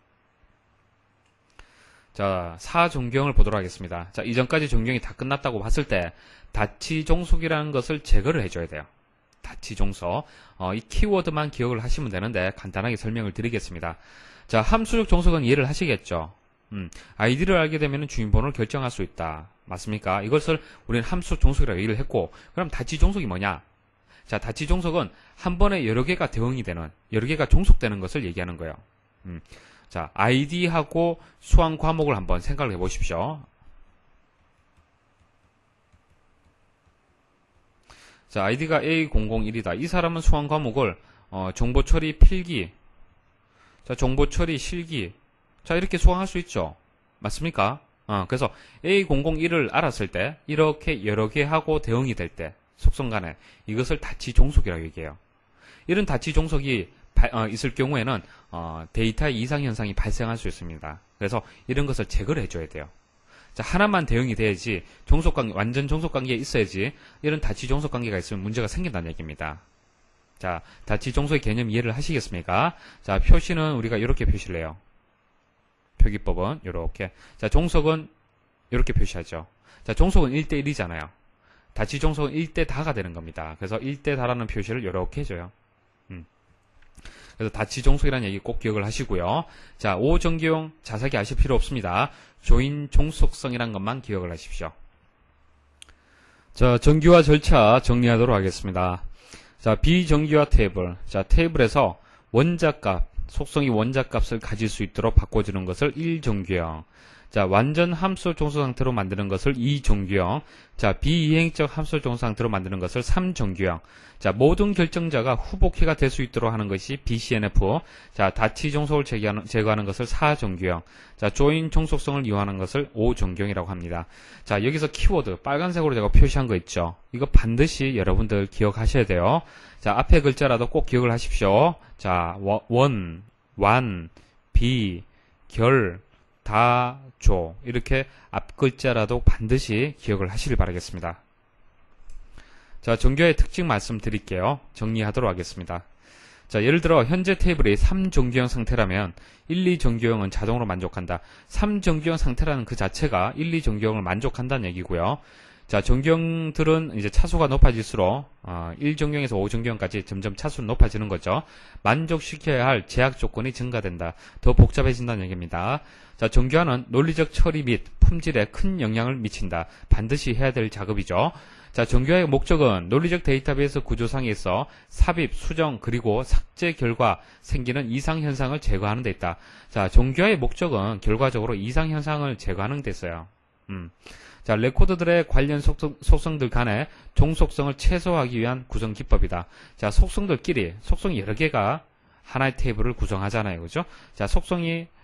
자, 사종경을 보도록 하겠습니다. 자, 이전까지 종경이 다 끝났다고 봤을 때 다치종속이라는 것을 제거를 해줘야 돼요. 다치종속. 이 키워드만 기억을 하시면 되는데 간단하게 설명을 드리겠습니다. 자, 함수적 종속은 이해를 하시겠죠? 아이디를 알게 되면 주인번호를 결정할 수 있다. 맞습니까? 이것을 우리는 함수 종속이라고 얘기를 했고, 그럼 다치종속이 뭐냐? 자, 다치종속은 한 번에 여러 개가 대응이 되는, 여러 개가 종속되는 것을 얘기하는 거예요. 자, 아이디하고 수학 과목을 한번 생각을 해보십시오. 자, 아이디가 A001이다. 이 사람은 수학 과목을 정보처리 필기, 자, 정보처리 실기, 자, 이렇게 수강할 수 있죠. 맞습니까? 그래서 A001을 알았을 때 이렇게 여러 개 하고 대응이 될 때 속성 간에 이것을 다치종속이라고 얘기해요. 이런 다치종속이 있을 경우에는 데이터의 이상현상이 발생할 수 있습니다. 그래서 이런 것을 제거를 해줘야 돼요. 자, 하나만 대응이 돼야지 종속관계, 완전 종속관계에 있어야지 이런 다치종속관계가 있으면 문제가 생긴다는 얘기입니다. 자, 다치종속의 개념 이해를 하시겠습니까? 자, 표시는 우리가 이렇게 표시를 해요. 표기법은 이렇게. 자, 종속은 이렇게 표시하죠. 자, 종속은 1대1이잖아요. 다치종속은 1대 다가 되는 겁니다. 그래서 1대 다라는 표시를 이렇게 해줘요. 그래서 다치종속이라는 얘기 꼭 기억을 하시고요. 자, 오정기용 자세하게 아실 필요 없습니다. 조인 종속성이란 것만 기억을 하십시오. 자, 정규화 절차 정리하도록 하겠습니다. 자, 비정규화 테이블. 자, 테이블에서 원자값, 속성이 원자값을 가질 수 있도록 바꿔주는 것을 1정규형. 자, 완전 함수 종속 상태로 만드는 것을 2정규형. 자, 비이행적 함수 종속 상태로 만드는 것을 3정규형. 자, 모든 결정자가 후보키가 될 수 있도록 하는 것이 BCNF. 자, 다치 종속을 제거하는 것을 4정규형. 자, 조인 종속성을 이용하는 것을 5정규형이라고 합니다. 자, 여기서 키워드 빨간색으로 제가 표시한 거 있죠. 이거 반드시 여러분들 기억하셔야 돼요. 자, 앞에 글자라도 꼭 기억을 하십시오. 자, 원, 완, 비, 결, 다, 조. 이렇게 앞 글자라도 반드시 기억을 하시길 바라겠습니다. 자, 정규화의 특징 말씀드릴게요. 정리하도록 하겠습니다. 자, 예를 들어 현재 테이블이 3정규형 상태라면 1, 2정규형은 자동으로 만족한다. 3정규형 상태라는 그 자체가 1, 2정규형을 만족한다는 얘기고요. 자, 정규형들은 이제 차수가 높아질수록 1정규형에서 5정규형까지 점점 차수는 높아지는 거죠. 만족시켜야 할 제약 조건이 증가된다. 더 복잡해진다는 얘기입니다. 자, 정규화는 논리적 처리 및 품질에 큰 영향을 미친다. 반드시 해야 될 작업이죠. 자, 정규화의 목적은 논리적 데이터베이스 구조상에서 삽입, 수정, 그리고 삭제 결과 생기는 이상현상을 제거하는 데 있다. 자, 정규화의 목적은 결과적으로 이상현상을 제거하는 데 있어요. 자, 레코드들의 관련 속성들 간의 종속성을 최소화하기 위한 구성 기법이다. 자, 속성들끼리, 속성이 여러 개가 하나의 테이블을 구성하잖아요. 그죠? 자, 속성이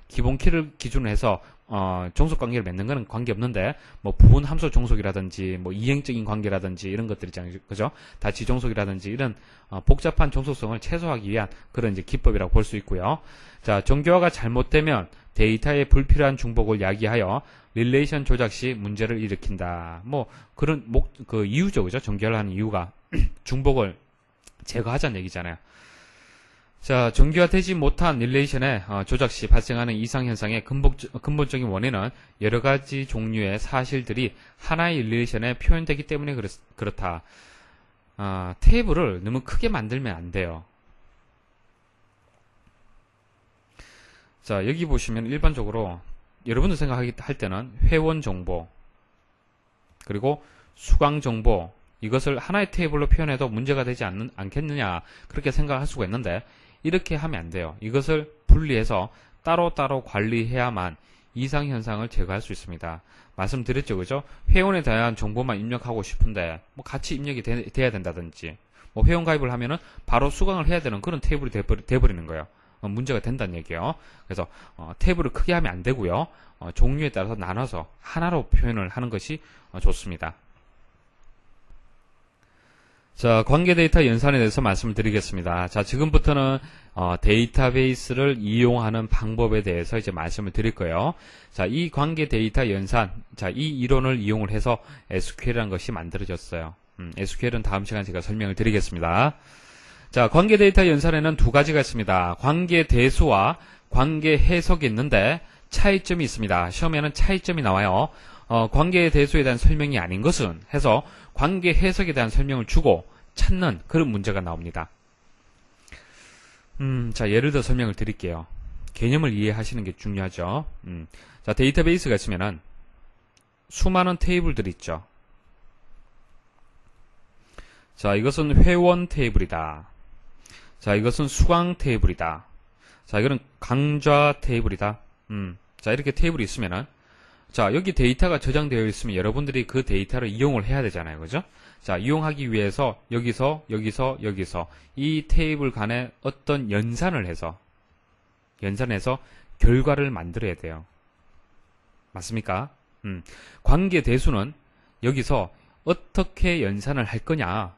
기본 키를 기준으로 해서 종속 관계를 맺는 거는 관계 없는데 뭐 부분 함수 종속이라든지 뭐 이행적인 관계라든지 이런 것들 있잖아요. 그죠? 다지 종속이라든지 이런 복잡한 종속성을 최소화하기 위한 그런 이제 기법이라고 볼 수 있고요. 자, 정교화가 잘못되면 데이터에 불필요한 중복을 야기하여 릴레이션 조작 시 문제를 일으킨다. 뭐 그런 그 이유죠. 그죠? 정교화를 하는 이유가 중복을 제거하자는 얘기잖아요. 자, 정교화되지 못한 릴레이션의 조작 시 발생하는 이상현상의 근본적인 원인은 여러 가지 종류의 사실들이 하나의 릴레이션에 표현되기 때문에 그렇다. 테이블을 너무 크게 만들면 안 돼요. 자, 여기 보시면 일반적으로 여러분들 생각할 때는 회원 정보, 그리고 수강 정보, 이것을 하나의 테이블로 표현해도 문제가 되지 않겠느냐, 그렇게 생각할 수가 있는데, 이렇게 하면 안 돼요. 이것을 분리해서 따로따로 관리해야만 이상현상을 제거할 수 있습니다. 말씀드렸죠, 그죠? 회원에 대한 정보만 입력하고 싶은데, 뭐 같이 입력이 돼야 된다든지, 뭐 회원 가입을 하면은 바로 수강을 해야 되는 그런 테이블이 돼버리는 거예요. 문제가 된다는 얘기예요. 그래서 테이블을 크게 하면 안 되고요. 종류에 따라서 나눠서 하나로 표현을 하는 것이 좋습니다. 자, 관계 데이터 연산에 대해서 말씀을 드리겠습니다. 자, 지금부터는 데이터베이스를 이용하는 방법에 대해서 이제 말씀을 드릴 거예요. 자, 이 관계 데이터 연산, 자, 이 이론을 이용을 해서 SQL이라는 것이 만들어졌어요. SQL은 다음 시간에 제가 설명을 드리겠습니다. 자, 관계 데이터 연산에는 두 가지가 있습니다. 관계 대수와 관계 해석이 있는데 차이점이 있습니다. 시험에는 차이점이 나와요. 관계 대수에 대한 설명이 아닌 것은 해서 관계 해석에 대한 설명을 주고 찾는 그런 문제가 나옵니다. 자, 예를 들어 설명을 드릴게요. 개념을 이해하시는 게 중요하죠. 자, 데이터베이스가 있으면은 수많은 테이블들이 있죠. 자, 이것은 회원 테이블이다. 자, 이것은 수강 테이블이다. 자, 이거는 강좌 테이블이다. 자, 이렇게 테이블이 있으면은, 자, 여기 데이터가 저장되어 있으면 여러분들이 그 데이터를 이용을 해야 되잖아요. 그죠? 자, 이용하기 위해서 여기서 이 테이블 간에 어떤 연산을 해서 결과를 만들어야 돼요. 맞습니까? 관계 대수는 여기서 어떻게 연산을 할 거냐,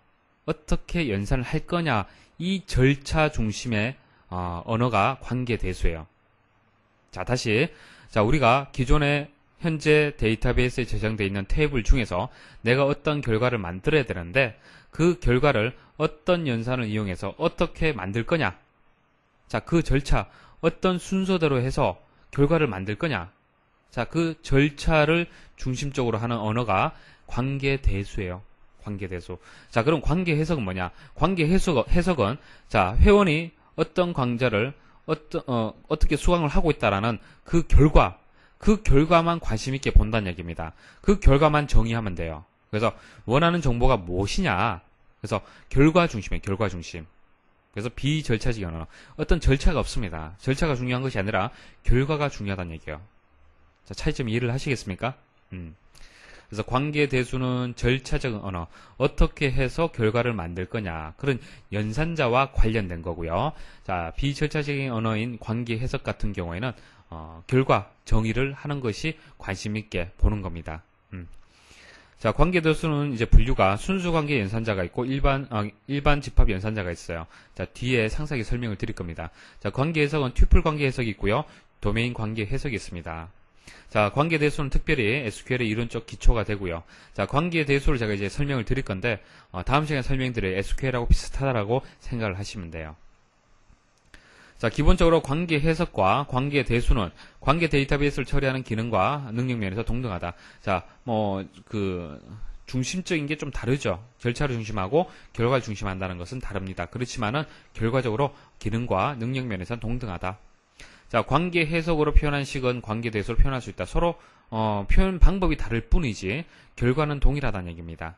이 절차 중심의 언어가 관계 대수예요. 자, 다시, 자, 우리가 기존에 현재 데이터베이스에 저장되어 있는 테이블 중에서 내가 어떤 결과를 만들어야 되는데 그 결과를 어떤 연산을 이용해서 어떻게 만들 거냐, 자, 그 절차 어떤 순서대로 해서 결과를 만들 거냐, 자, 그 절차를 중심적으로 하는 언어가 관계 대수예요. 관계 대수. 자, 그럼 관계 해석은 뭐냐? 관계 해석은 자, 회원이 어떤 강좌를 어떻게 수강을 하고 있다라는 그 결과만 관심 있게 본다는 얘기입니다. 그 결과만 정의하면 돼요. 그래서 원하는 정보가 무엇이냐? 그래서 결과 중심이에요. 결과 중심. 그래서 비절차적인 언어. 어떤 절차가 없습니다. 절차가 중요한 것이 아니라 결과가 중요하다는 얘기예요. 자, 차이점 이해를 하시겠습니까? 그래서 관계 대수는 절차적 언어, 어떻게 해서 결과를 만들 거냐, 그런 연산자와 관련된 거고요. 자, 비절차적인 언어인 관계 해석 같은 경우에는 결과 정의를 하는 것이 관심 있게 보는 겁니다. 자, 관계 대수는 이제 분류가 순수 관계 연산자가 있고 일반 집합 연산자가 있어요. 자, 뒤에 상세하게 설명을 드릴 겁니다. 자, 관계 해석은 튜플 관계 해석이 있고요, 도메인 관계 해석이 있습니다. 자, 관계 대수는 특별히 SQL의 이론적 기초가 되고요. 자, 관계 대수를 제가 이제 설명을 드릴 건데 다음 시간에 설명드릴 SQL하고 비슷하다라고 생각을 하시면 돼요. 자, 기본적으로 관계 해석과 관계 대수는 관계 데이터베이스를 처리하는 기능과 능력 면에서 동등하다. 자, 중심적인 게 좀 다르죠. 절차를 중심하고 결과를 중심한다는 것은 다릅니다. 그렇지만은 결과적으로 기능과 능력 면에서는 동등하다. 자, 관계 해석으로 표현한 식은 관계 대수로 표현할 수 있다. 서로 표현 방법이 다를 뿐이지 결과는 동일하다는 얘기입니다.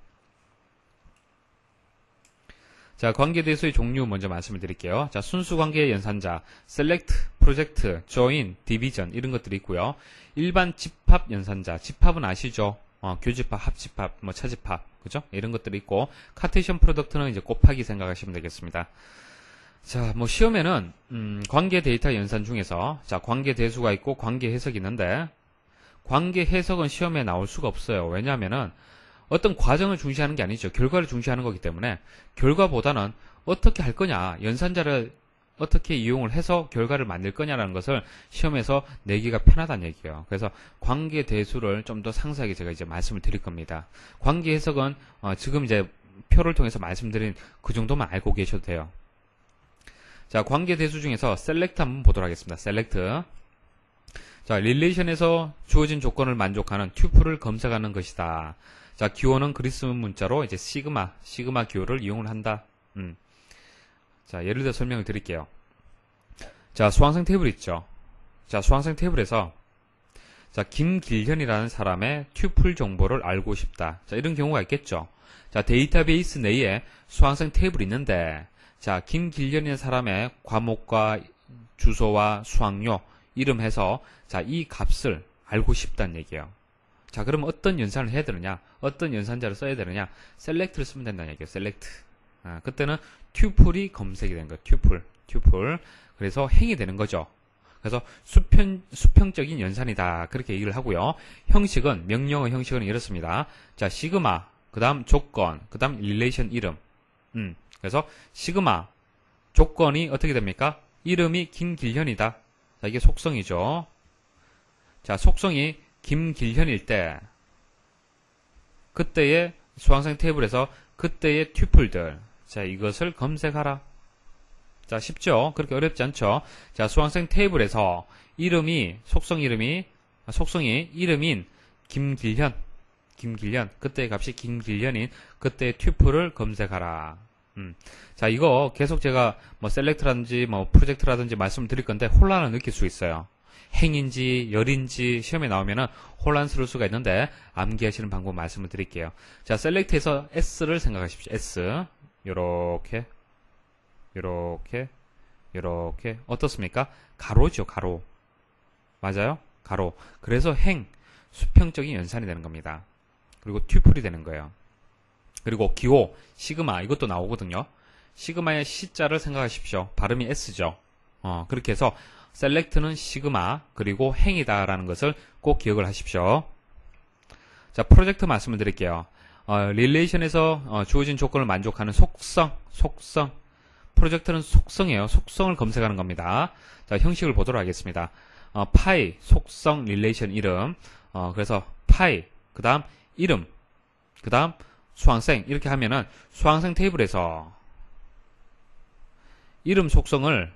자, 관계 대수의 종류 먼저 말씀을 드릴게요. 자, 순수 관계 연산자, select, project, join, division 이런 것들이 있고요. 일반 집합 연산자, 집합은 아시죠? 교집합, 합집합, 뭐 차집합, 그죠? 이런 것들이 있고, 카테시언 프로덕트는 이제 곱하기 생각하시면 되겠습니다. 자, 뭐 시험에는 관계 데이터 연산 중에서 자, 관계 대수가 있고 관계 해석이 있는데 관계 해석은 시험에 나올 수가 없어요. 왜냐하면은 어떤 과정을 중시하는 게 아니죠. 결과를 중시하는 거기 때문에 결과보다는 어떻게 할 거냐, 연산자를 어떻게 이용을 해서 결과를 만들 거냐라는 것을 시험에서 내기가 편하다는 얘기예요. 그래서 관계 대수를 좀 더 상세하게 제가 이제 말씀을 드릴 겁니다. 관계 해석은 지금 이제 표를 통해서 말씀드린 그 정도만 알고 계셔도 돼요. 자, 관계 대수 중에서 셀렉트 한번 보도록 하겠습니다. 셀렉트. 자, 릴레이션에서 주어진 조건을 만족하는 튜플을 검색하는 것이다. 자, 기호는 그리스 문자로 이제 시그마 기호를 이용을 한다. 자, 예를 들어 설명을 드릴게요. 자, 수강생 테이블 있죠. 자, 수강생 테이블에서 자, 김길현이라는 사람의 튜플 정보를 알고 싶다. 자, 이런 경우가 있겠죠. 자, 데이터베이스 내에 수강생 테이블이 있는데 자, 김길현이라는 사람의 과목과 주소와 수학료, 이름 해서 자, 이 값을 알고 싶다는 얘기예요. 자, 그럼 어떤 연산을 해야 되느냐? 어떤 연산자를 써야 되느냐? 셀렉트를 쓰면 된다는 얘기예요. 셀렉트. 그때는 튜플이 검색이 되는 거예요. 튜플. 그래서 행이 되는 거죠. 그래서 수평적인 연산이다. 그렇게 얘기를 하고요. 형식은, 명령어 형식은 이렇습니다. 자, 시그마, 그 다음 조건, 그 다음 릴레이션 이름. 그래서 시그마, 조건이 어떻게 됩니까? 이름이 김길현이다. 자, 이게 속성이죠. 자, 속성이 김길현일 때, 그때의 수강생 테이블에서 그때의 튜플들. 자, 이것을 검색하라. 자, 쉽죠? 그렇게 어렵지 않죠? 자, 수강생 테이블에서 속성이 이름인 김길현, 그때의 값이 김길현인 그때의 튜플을 검색하라. 자, 이거 계속 제가 뭐 셀렉트라든지 뭐 프로젝트라든지 말씀을 드릴 건데 혼란을 느낄 수 있어요. 행인지 열인지 시험에 나오면은 혼란스러울 수가 있는데 암기하시는 방법 말씀을 드릴게요. 자, 셀렉트에서 S를 생각하십시오. S. 요렇게 어떻습니까? 가로죠, 가로. 맞아요? 가로. 그래서 수평적인 연산이 되는 겁니다. 그리고 튜플이 되는 거예요. 그리고 기호, 시그마, 이것도 나오거든요. 시그마의 C자를 생각하십시오. 발음이 S죠. 그렇게 해서 셀렉트는 시그마, 그리고 행이다라는 것을 꼭 기억을 하십시오. 자, 프로젝트 말씀을 드릴게요. 릴레이션에서 주어진 조건을 만족하는 속성. 프로젝트는 속성이에요. 속성을 검색하는 겁니다. 자, 형식을 보도록 하겠습니다. 파이, 속성, 릴레이션 이름. 그래서 파이, 그 다음 이름, 그 다음 수강생. 이렇게 하면은 수강생 테이블에서 이름 속성을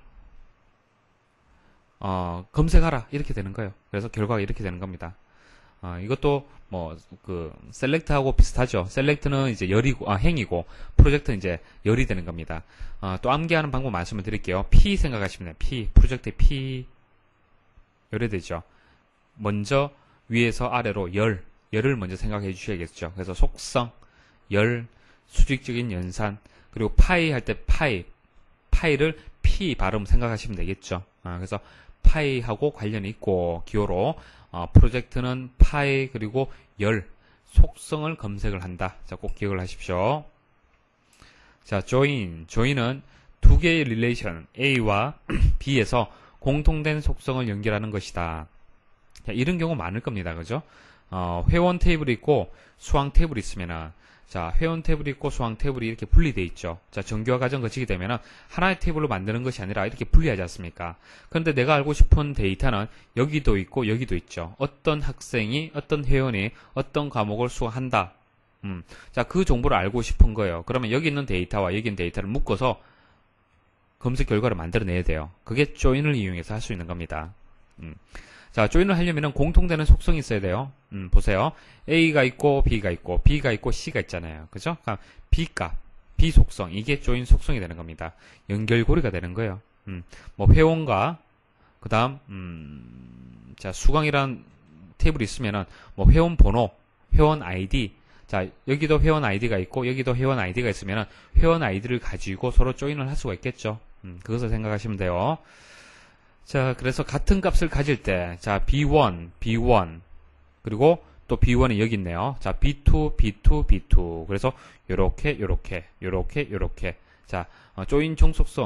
검색하라. 이렇게 되는 거예요. 그래서 결과가 이렇게 되는 겁니다. 이것도 셀렉트하고 비슷하죠. 셀렉트는 이제 행이고, 프로젝트는 이제 열이 되는 겁니다. 또 암기하는 방법 말씀을 드릴게요. P 생각하시면 돼요. 프로젝트의 P. 열이 되죠. 먼저 위에서 아래로 열을 먼저 생각해 주셔야겠죠. 그래서 속성, 열, 수직적인 연산, 그리고 파이 할 때 파이를 P 발음 생각하시면 되겠죠. 그래서 파이하고 관련이 있고, 기호로, 프로젝트는 파이, 그리고 열, 속성을 검색을 한다. 자, 꼭 기억을 하십시오. 자, join은 두 개의 릴레이션, A와 B에서 공통된 속성을 연결하는 것이다. 자, 이런 경우 많을 겁니다. 그죠? 회원 테이블이 있고, 수강 테이블이 있으면은, 자, 회원 테이블이 있고 수강 테이블이 이렇게 분리되어 있죠. 자, 정규화 과정 거치게 되면은 하나의 테이블로 만드는 것이 아니라 이렇게 분리하지 않습니까? 그런데 내가 알고 싶은 데이터는 여기도 있고 여기도 있죠. 어떤 학생이, 어떤 회원이 어떤 과목을 수강한다. 자, 그 정보를 알고 싶은 거예요. 그러면 여기 있는 데이터와 여기 있는 데이터를 묶어서 검색 결과를 만들어내야 돼요. 그게 조인을 이용해서 할 수 있는 겁니다. 자, 조인을 하려면 공통되는 속성이 있어야 돼요. 보세요. A가 있고, B가 있고, B가 있고, C가 있잖아요. 그죠? 그러니까 B값, B 속성, 이게 조인 속성이 되는 겁니다. 연결고리가 되는 거예요. 뭐, 회원과, 그 다음, 자, 수강이란 테이블이 있으면은, 뭐, 회원 번호, 회원 아이디, 자, 여기도 회원 아이디가 있고, 여기도 회원 아이디가 있으면은, 회원 아이디를 가지고 서로 조인을 할 수가 있겠죠. 그것을 생각하시면 돼요. 자, 그래서 같은 값을 가질 때, 자, B1, 그리고 또 B1이 여기 있네요. 자, B2. 그래서 요렇게. 자, 조인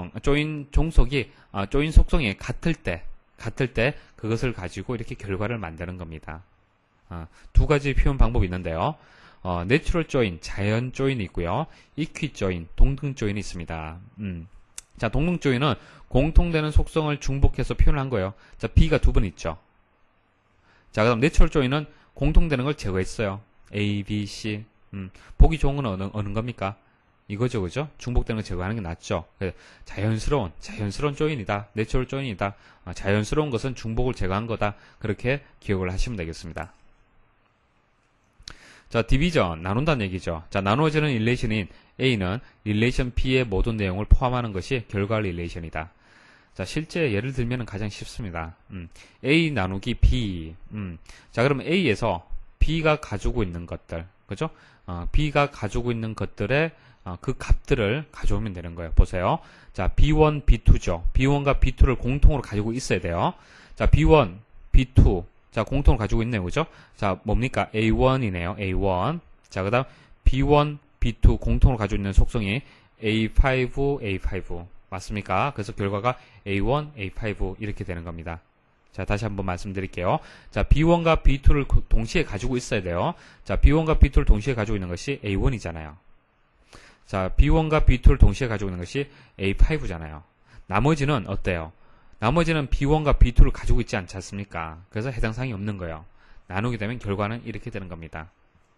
속성이 같을 때 그것을 가지고 이렇게 결과를 만드는 겁니다. 두 가지 표현 방법이 있는데요. 내추럴 조인, 자연 조인이 있고요. 이퀴 조인, 동등 조인이 있습니다. 자, 동등 조인은 공통되는 속성을 중복해서 표현한 거예요. 자, B가 두 번 있죠. 자, 그다음 내추럴 조인은 공통되는 걸 제거했어요. A, B, C. 보기 좋은 건 어느 겁니까? 이거죠, 그죠? 중복되는 걸 제거하는 게 낫죠. 자연스러운 조인이다. 내추럴 조인이다. 자연스러운 것은 중복을 제거한 거다. 그렇게 기억을 하시면 되겠습니다. 자, 디비전, 나눈다는 얘기죠. 자, 나누어지는 릴레이션인 A는 릴레이션 B의 모든 내용을 포함하는 것이 결과 릴레이션이다. 자, 실제 예를 들면 가장 쉽습니다. A 나누기 B. 자, 그럼 A에서 B가 가지고 있는 것들, 그죠? B가 가지고 있는 것들의 그 값들을 가져오면 되는 거예요. 보세요. 자, B1, B2죠. B1과 B2를 공통으로 가지고 있어야 돼요. 자, B1, B2. 자, 공통으로 가지고 있네요. 그죠? 자, 뭡니까? A1이네요. A1. 자, 그 다음 B1, B2 공통으로 가지고 있는 속성이 A5, A5. 맞습니까? 그래서 결과가 A1, A5 이렇게 되는 겁니다. 자, 다시 한번 말씀드릴게요. 자, B1과 B2를 동시에 가지고 있어야 돼요. 자, B1과 B2를 동시에 가지고 있는 것이 A1이잖아요. 자, B1과 B2를 동시에 가지고 있는 것이 A5잖아요. 나머지는 어때요? 나머지는 B1과 B2를 가지고 있지 않지 않습니까? 그래서 해당 사항이 없는 거예요. 나누게 되면 결과는 이렇게 되는 겁니다.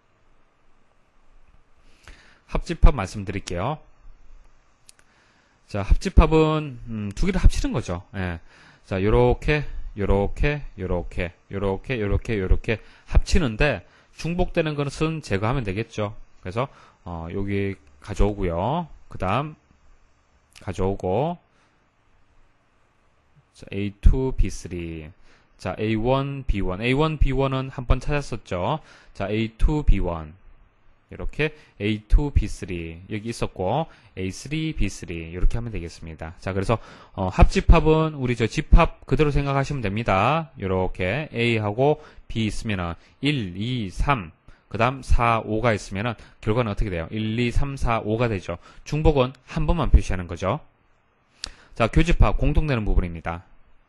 합집합 말씀드릴게요. 자, 합집합은 두 개를 합치는 거죠. 예. 자, 요렇게 합치는데 중복되는 것은 제거하면 되겠죠. 그래서 여기 가져오고요. 그 다음 가져오고, 자, A2, B3. 자, A1, B1. A1, B1은 한번 찾았었죠. 자, A2, B1. 이렇게 A2, B3 여기 있었고 A3, B3 이렇게 하면 되겠습니다. 자, 그래서 합집합은 우리 저 집합 그대로 생각하시면 됩니다. 이렇게 A하고 B 있으면은 1, 2, 3 그 다음 4, 5가 있으면은 결과는 어떻게 돼요? 1, 2, 3, 4, 5가 되죠. 중복은 한 번만 표시하는 거죠. 자, 교집합 공통되는 부분입니다.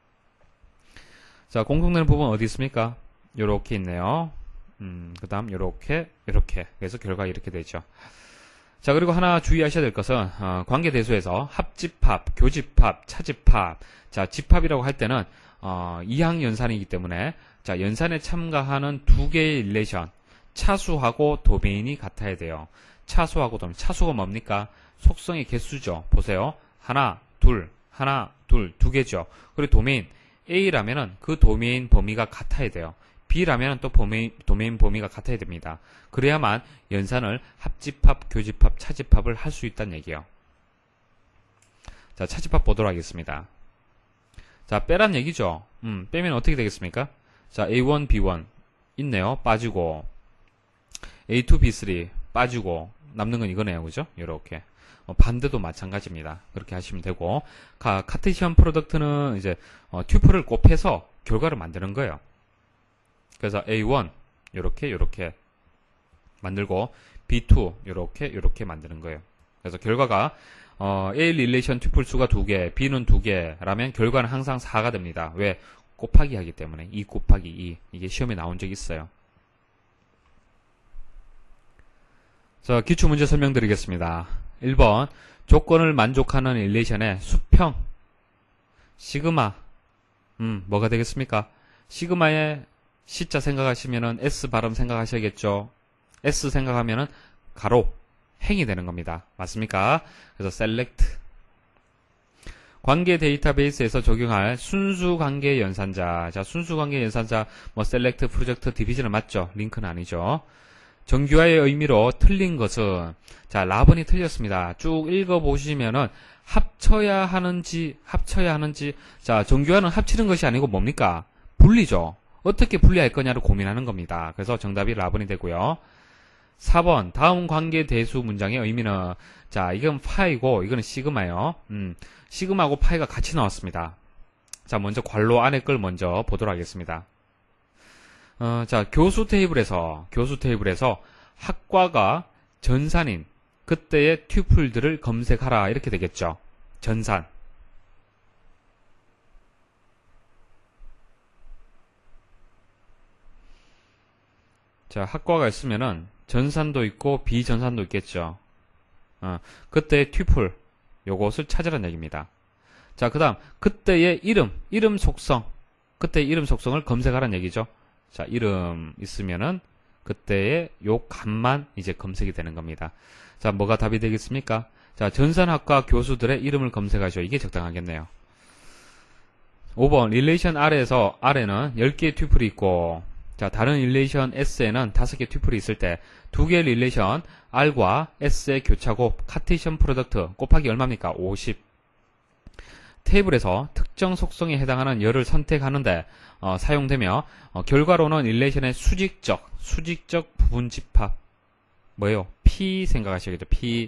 자, 공통되는 부분 어디 있습니까? 요렇게 있네요. 그 다음 요렇게 그래서 결과 이렇게 되죠. 자, 그리고 하나 주의하셔야 될 것은 관계대수에서 합집합, 교집합, 차집합. 자, 집합이라고 할 때는 이항 연산이기 때문에 자, 연산에 참가하는 두 개의 릴레이션, 차수하고 도메인이 같아야 돼요. 차수하고 도메인. 차수가 뭡니까? 속성의 개수죠. 보세요. 하나, 둘, 두 개죠. 그리고 도메인 A라면은 그 도메인 범위가 같아야 돼요. B라면 또 도메인 범위가 같아야 됩니다. 그래야만 연산을 합집합, 교집합, 차집합을 할 수 있다는 얘기예요. 자, 차집합 보도록 하겠습니다. 자, 빼란 얘기죠. 빼면 어떻게 되겠습니까? 자, A1, B1 있네요. 빠지고 A2, B3 빠지고 남는 건 이거네요. 그죠? 이렇게. 반대도 마찬가지입니다. 그렇게 하시면 되고, 카테시언 프로덕트는 이제 튜플을 곱해서 결과를 만드는 거예요. 그래서 A1 요렇게 만들고 B2 요렇게 만드는 거예요. 그래서 결과가 A 릴레이션 튜플 수가 2개, B는 2개라면 결과는 항상 4가 됩니다. 왜? 곱하기 하기 때문에 2 곱하기 2 이게 시험에 나온 적이 있어요. 자, 기출문제 설명드리겠습니다. 1번 조건을 만족하는 릴레이션의 수평 시그마 뭐가 되겠습니까? 시그마의 C자 생각하시면은 S 발음 생각하셔야겠죠. S 생각하면은 가로 행이 되는 겁니다. 맞습니까? 그래서 select 관계 데이터베이스에서 적용할 순수 관계 연산자. 자, 순수 관계 연산자 뭐 select, 프로젝트, 디비전은 맞죠? 링크는 아니죠. 정규화의 의미로 틀린 것은 자, 라번이 틀렸습니다. 쭉 읽어보시면은 합쳐야 하는지 자, 정규화는 합치는 것이 아니고 뭡니까? 분리죠. 어떻게 분리할 거냐를 고민하는 겁니다. 그래서 정답이 라번이 되고요. 4번 다음 관계 대수 문장의 의미는 자, 이건 파이고 이거는 시그마예요. 시그마하고 파이가 같이 나왔습니다. 자, 먼저 괄호 안에 걸 먼저 보도록 하겠습니다. 자, 교수 테이블에서 학과가 전산인 그때의 튜플들을 검색하라 이렇게 되겠죠. 전산. 자, 학과가 있으면은 전산도 있고 비전산도 있겠죠. 그때의 튜플 요것을 찾으라는 얘기입니다. 자, 그 다음 그때의 이름 속성, 그때의 이름 속성을 검색하라는 얘기죠. 자, 이름 있으면은 그때의 요 값만 이제 검색이 되는 겁니다. 자, 뭐가 답이 되겠습니까? 자, 전산학과 교수들의 이름을 검색하죠. 이게 적당하겠네요. 5번 릴레이션 R에서 R에는 10개의 튜플이 있고, 자, 다른 릴레이션 S에는 5개 튜플이 있을 때 2개의 릴레이션 R과 S의 교차곱 카테이션 프로덕트 곱하기 얼마입니까? 50. 테이블에서 특정 속성에 해당하는 열을 선택하는데 사용되며 결과로는 릴레이션의 수직적 부분 집합 뭐예요? P 생각하셔야겠죠. P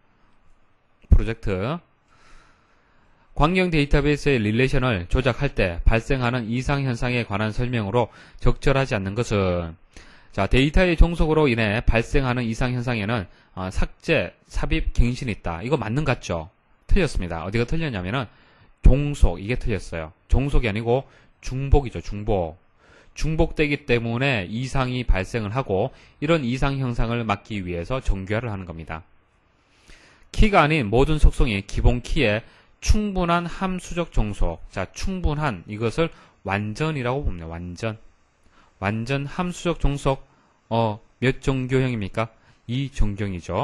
프로젝트. 광경 데이터베이스의 릴레이션을 조작할 때 발생하는 이상 현상에 관한 설명으로 적절하지 않는 것은, 자, 데이터의 종속으로 인해 발생하는 이상 현상에는 삭제, 삽입, 갱신이 있다. 이거 맞는 것 같죠? 틀렸습니다. 어디가 틀렸냐면은 종속, 이게 틀렸어요. 종속이 아니고 중복이죠. 중복되기 때문에 이상이 발생을 하고, 이런 이상 현상을 막기 위해서 정교화를 하는 겁니다. 키가 아닌 모든 속성이 기본 키에 충분한 함수적 종속. 자, 충분한, 이것을 완전이라고 봅니다. 완전 함수적 종속, 몇 정교형입니까? 2정교형이죠.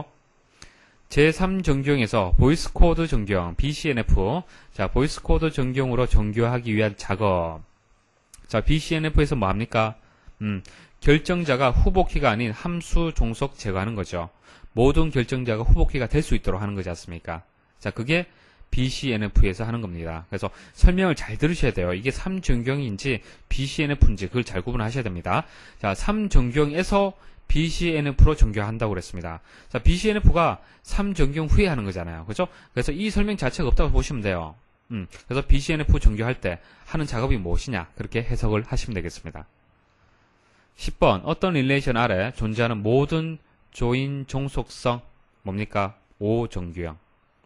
제3정교형에서 보이스코드 정교형, BCNF. 자, 보이스코드 정교형으로 정교하기 위한 작업. 자, BCNF에서 뭐 합니까? 결정자가 후보키가 아닌 함수 종속 제거하는 거죠. 모든 결정자가 후보키가 될 수 있도록 하는 거지 않습니까? 자, 그게 BCNF에서 하는 겁니다. 그래서 설명을 잘 들으셔야 돼요. 이게 3정교형인지 BCNF인지 그걸 잘 구분하셔야 됩니다. 자, 3정교형에서 BCNF로 정교한다고 그랬습니다. 자, BCNF가 3정교형 후에 하는 거잖아요. 그죠? 그래서 이 설명 자체가 없다고 보시면 돼요. 그래서 BCNF 정교할 때 하는 작업이 무엇이냐, 그렇게 해석을 하시면 되겠습니다. 10번 어떤 릴레이션 아래 존재하는 모든 조인 종속성 뭡니까? 5정교형.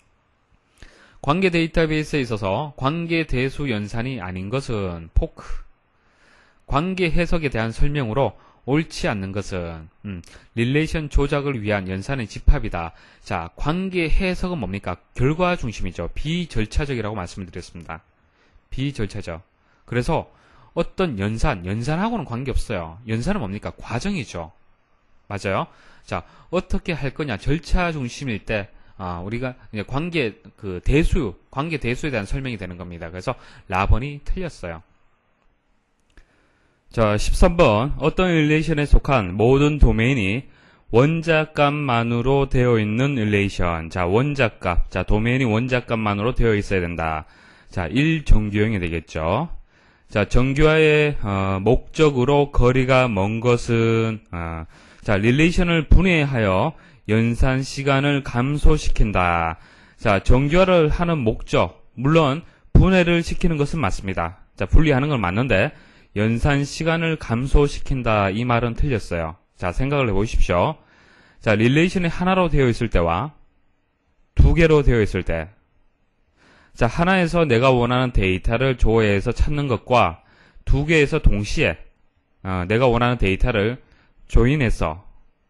관계 데이터베이스에 있어서 관계 대수 연산이 아닌 것은 포크. 관계 해석에 대한 설명으로 옳지 않는 것은 릴레이션 조작을 위한 연산의 집합이다. 자, 관계 해석은 뭡니까? 결과 중심이죠. 비절차적이라고 말씀을 드렸습니다. 비절차적. 그래서 어떤 연산하고는 관계없어요. 연산은 뭡니까? 과정이죠. 맞아요? 자, 어떻게 할 거냐? 절차 중심일 때 우리가 이제 관계 대수에 대한 설명이 되는 겁니다. 그래서 라번이 틀렸어요. 자, 13번 어떤 릴레이션에 속한 모든 도메인이 원자값만으로 되어 있는 릴레이션. 자, 원자값. 자, 도메인이 원자값만으로 되어 있어야 된다. 자, 1정교형이 되겠죠. 자, 정교화의 목적으로 거리가 먼 것은 자, 릴레이션을 분해하여 연산 시간을 감소시킨다. 자, 정교화를 하는 목적, 물론 분해를 시키는 것은 맞습니다. 자, 분리하는 건 맞는데 연산 시간을 감소시킨다, 이 말은 틀렸어요. 자, 생각을 해보십시오. 자, 릴레이션이 하나로 되어 있을 때와 두 개로 되어 있을 때, 자, 하나에서 내가 원하는 데이터를 조회해서 찾는 것과 두 개에서 동시에 내가 원하는 데이터를 조인해서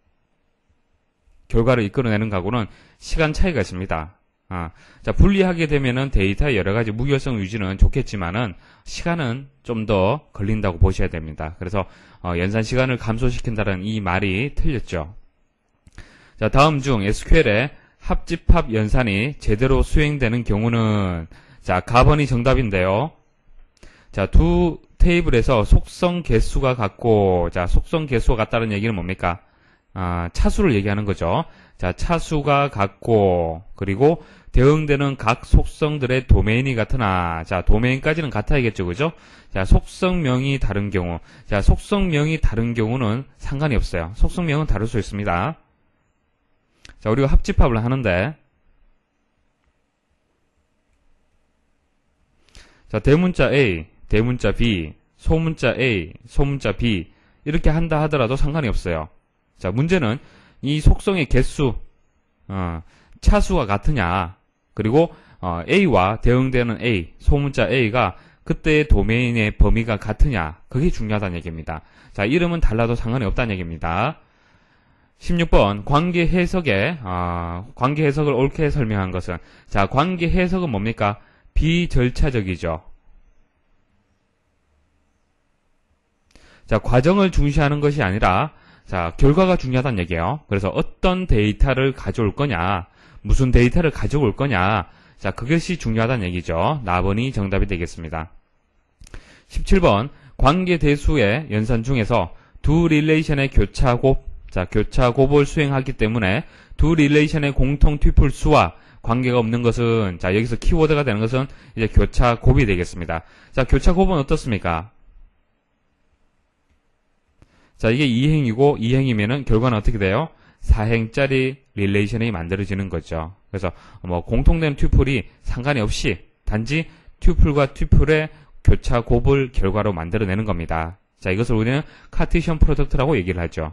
결과를 이끌어내는 거하고는 시간 차이가 있습니다. 자, 분리하게 되면은 데이터의 여러 가지 무결성 유지는 좋겠지만은 시간은 좀 더 걸린다고 보셔야 됩니다. 그래서 연산 시간을 감소시킨다는 이 말이 틀렸죠. 자, 다음 중 SQL에 합집합 연산이 제대로 수행되는 경우는, 자, 가번이 정답인데요. 자, 두 테이블에서 속성 개수가 같고, 자, 속성 개수가 같다는 얘기는 뭡니까? 차수를 얘기하는 거죠. 자, 차수가 같고, 그리고 대응되는 각 속성들의 도메인이 같으나, 자, 도메인까지는 같아야겠죠, 그죠? 자, 속성명이 다른 경우, 자, 속성명이 다른 경우는 상관이 없어요. 속성명은 다를 수 있습니다. 자, 우리가 합집합을 하는데, 자, 대문자 A, 대문자 B, 소문자 A, 소문자 B, 이렇게 한다 하더라도 상관이 없어요. 자, 문제는 이 속성의 개수, 차수가 같으냐, 그리고 A와 대응되는 A, 소문자 A가 그때의 도메인의 범위가 같으냐, 그게 중요하다는 얘기입니다. 자, 이름은 달라도 상관이 없다는 얘기입니다. 16번 관계 해석을 옳게 설명한 것은, 자, 관계 해석은 뭡니까? 비절차적이죠. 자, 과정을 중시하는 것이 아니라, 자, 결과가 중요하다는 얘기예요. 그래서 어떤 데이터를 가져올 거냐, 무슨 데이터를 가져올 거냐, 자, 그것이 중요하다는 얘기죠. 나번이 정답이 되겠습니다. 17번 관계 대수의 연산 중에서 두 릴레이션의 교차곱을 수행하기 때문에 두 릴레이션의 공통 튜플 수와 관계가 없는 것은, 자, 여기서 키워드가 되는 것은 이제 교차곱이 되겠습니다. 자, 교차곱은 어떻습니까? 자, 이게 2행이고 2행이면은 결과는 어떻게 돼요? 4행짜리 릴레이션이 만들어지는 거죠. 그래서 뭐 공통된 튜플이 상관이 없이 단지 튜플과 튜플의 교차곱을 결과로 만들어내는 겁니다. 자, 이것을 우리는 카티션 프로덕트라고 얘기를 하죠.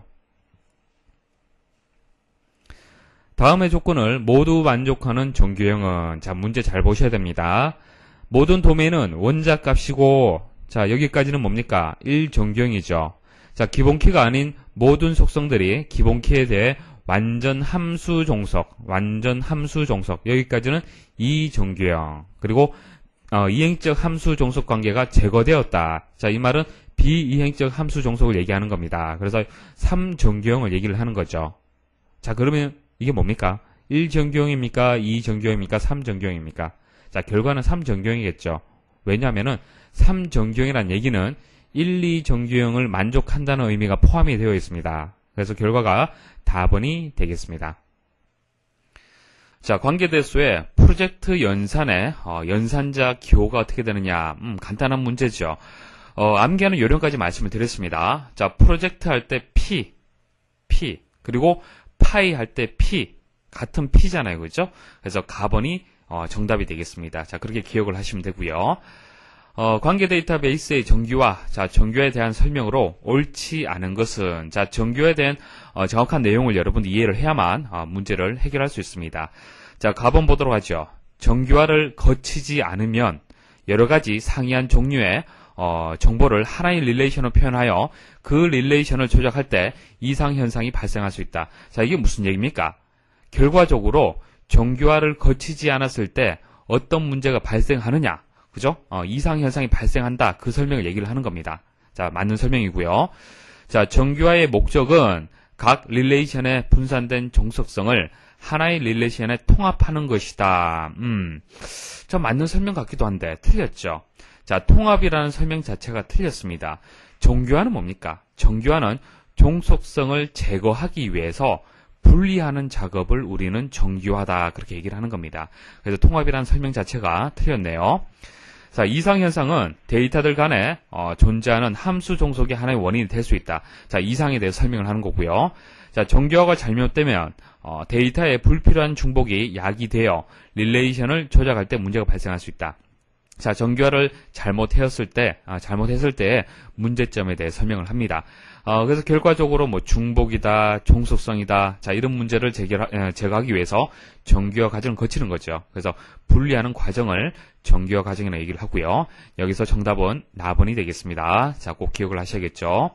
다음의 조건을 모두 만족하는 정규형은, 자, 문제 잘 보셔야 됩니다. 모든 도메인은 원자값이고, 자, 여기까지는 뭡니까? 1정규형이죠. 자, 기본키가 아닌 모든 속성들이 기본키에 대해 완전 함수 종속, 여기까지는 2정규형. 그리고 이행적 함수 종속 관계가 제거되었다. 자, 이 말은 비이행적 함수 종속을 얘기하는 겁니다. 그래서 3정규형을 얘기를 하는 거죠. 자, 그러면 이게 뭡니까? 1정규형입니까? 2정규형입니까? 3정규형입니까? 자, 결과는 3정규형이겠죠. 왜냐하면은 3정규형이란 얘기는 1, 2정규형을 만족한다는 의미가 포함이 되어 있습니다. 그래서 결과가 답번이 되겠습니다. 자, 관계대수의 프로젝트 연산의 연산자 기호가 어떻게 되느냐? 간단한 문제죠. 암기하는 요령까지 말씀을 드렸습니다. 자, 프로젝트 할 때 P, 그리고 파이 할 때 P, 같은 P잖아요. 그죠? 그래서 가번이 정답이 되겠습니다. 자, 그렇게 기억을 하시면 되고요. 관계 데이터베이스의 정규화, 자, 정규화에 대한 설명으로 옳지 않은 것은, 자, 정규화에 대한 정확한 내용을 여러분이 이해를 해야만 문제를 해결할 수 있습니다. 자, 가번 보도록 하죠. 정규화를 거치지 않으면 여러 가지 상이한 종류의 정보를 하나의 릴레이션으로 표현하여 그 릴레이션을 조작할 때 이상 현상이 발생할 수 있다. 자, 이게 무슨 얘기입니까? 결과적으로 정규화를 거치지 않았을 때 어떤 문제가 발생하느냐, 그죠? 이상 현상이 발생한다. 그 설명을 얘기를 하는 겁니다. 자, 맞는 설명이고요. 자, 정규화의 목적은 각 릴레이션의 분산된 종속성을 하나의 릴레이션에 통합하는 것이다. 저 맞는 설명 같기도 한데 틀렸죠. 자, 통합이라는 설명 자체가 틀렸습니다. 정규화는 뭡니까? 정규화는 종속성을 제거하기 위해서 분리하는 작업을 우리는 정규화다. 그렇게 얘기를 하는 겁니다. 그래서 통합이라는 설명 자체가 틀렸네요. 자, 이상현상은 데이터들 간에 존재하는 함수 종속이 하나의 원인이 될 수 있다. 자, 이상에 대해서 설명을 하는 거고요. 자, 정규화가 잘못되면 데이터에 불필요한 중복이 야기되어 릴레이션을 조작할 때 문제가 발생할 수 있다. 자, 정규화를 잘못했을 때 문제점에 대해 설명을 합니다. 그래서 결과적으로 뭐 중복이다, 종속성이다, 자, 이런 문제를 제거하기 위해서 정규화 과정을 거치는 거죠. 그래서 분리하는 과정을 정규화 과정이라고 얘기를 하고요. 여기서 정답은 나번이 되겠습니다. 자, 꼭 기억을 하셔야겠죠.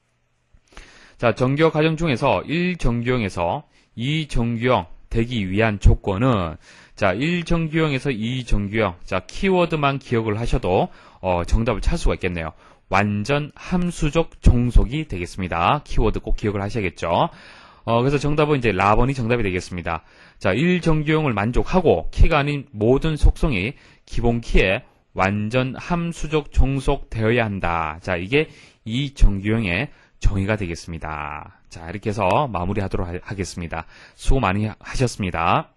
자, 정규화 과정 중에서 1정규형에서 2정규형 되기 위한 조건은, 자, 1정규형에서 2정규형, 자, 키워드만 기억을 하셔도 정답을 찾을 수가 있겠네요. 완전 함수적 종속이 되겠습니다. 키워드 꼭 기억을 하셔야겠죠. 그래서 정답은 이제 라번이 정답이 되겠습니다. 자, 1정규형을 만족하고 키가 아닌 모든 속성이 기본 키에 완전 함수적 종속되어야 한다. 자, 이게 2정규형의 정의가 되겠습니다. 자, 이렇게 해서 마무리하도록 하겠습니다. 수고 많이 하셨습니다.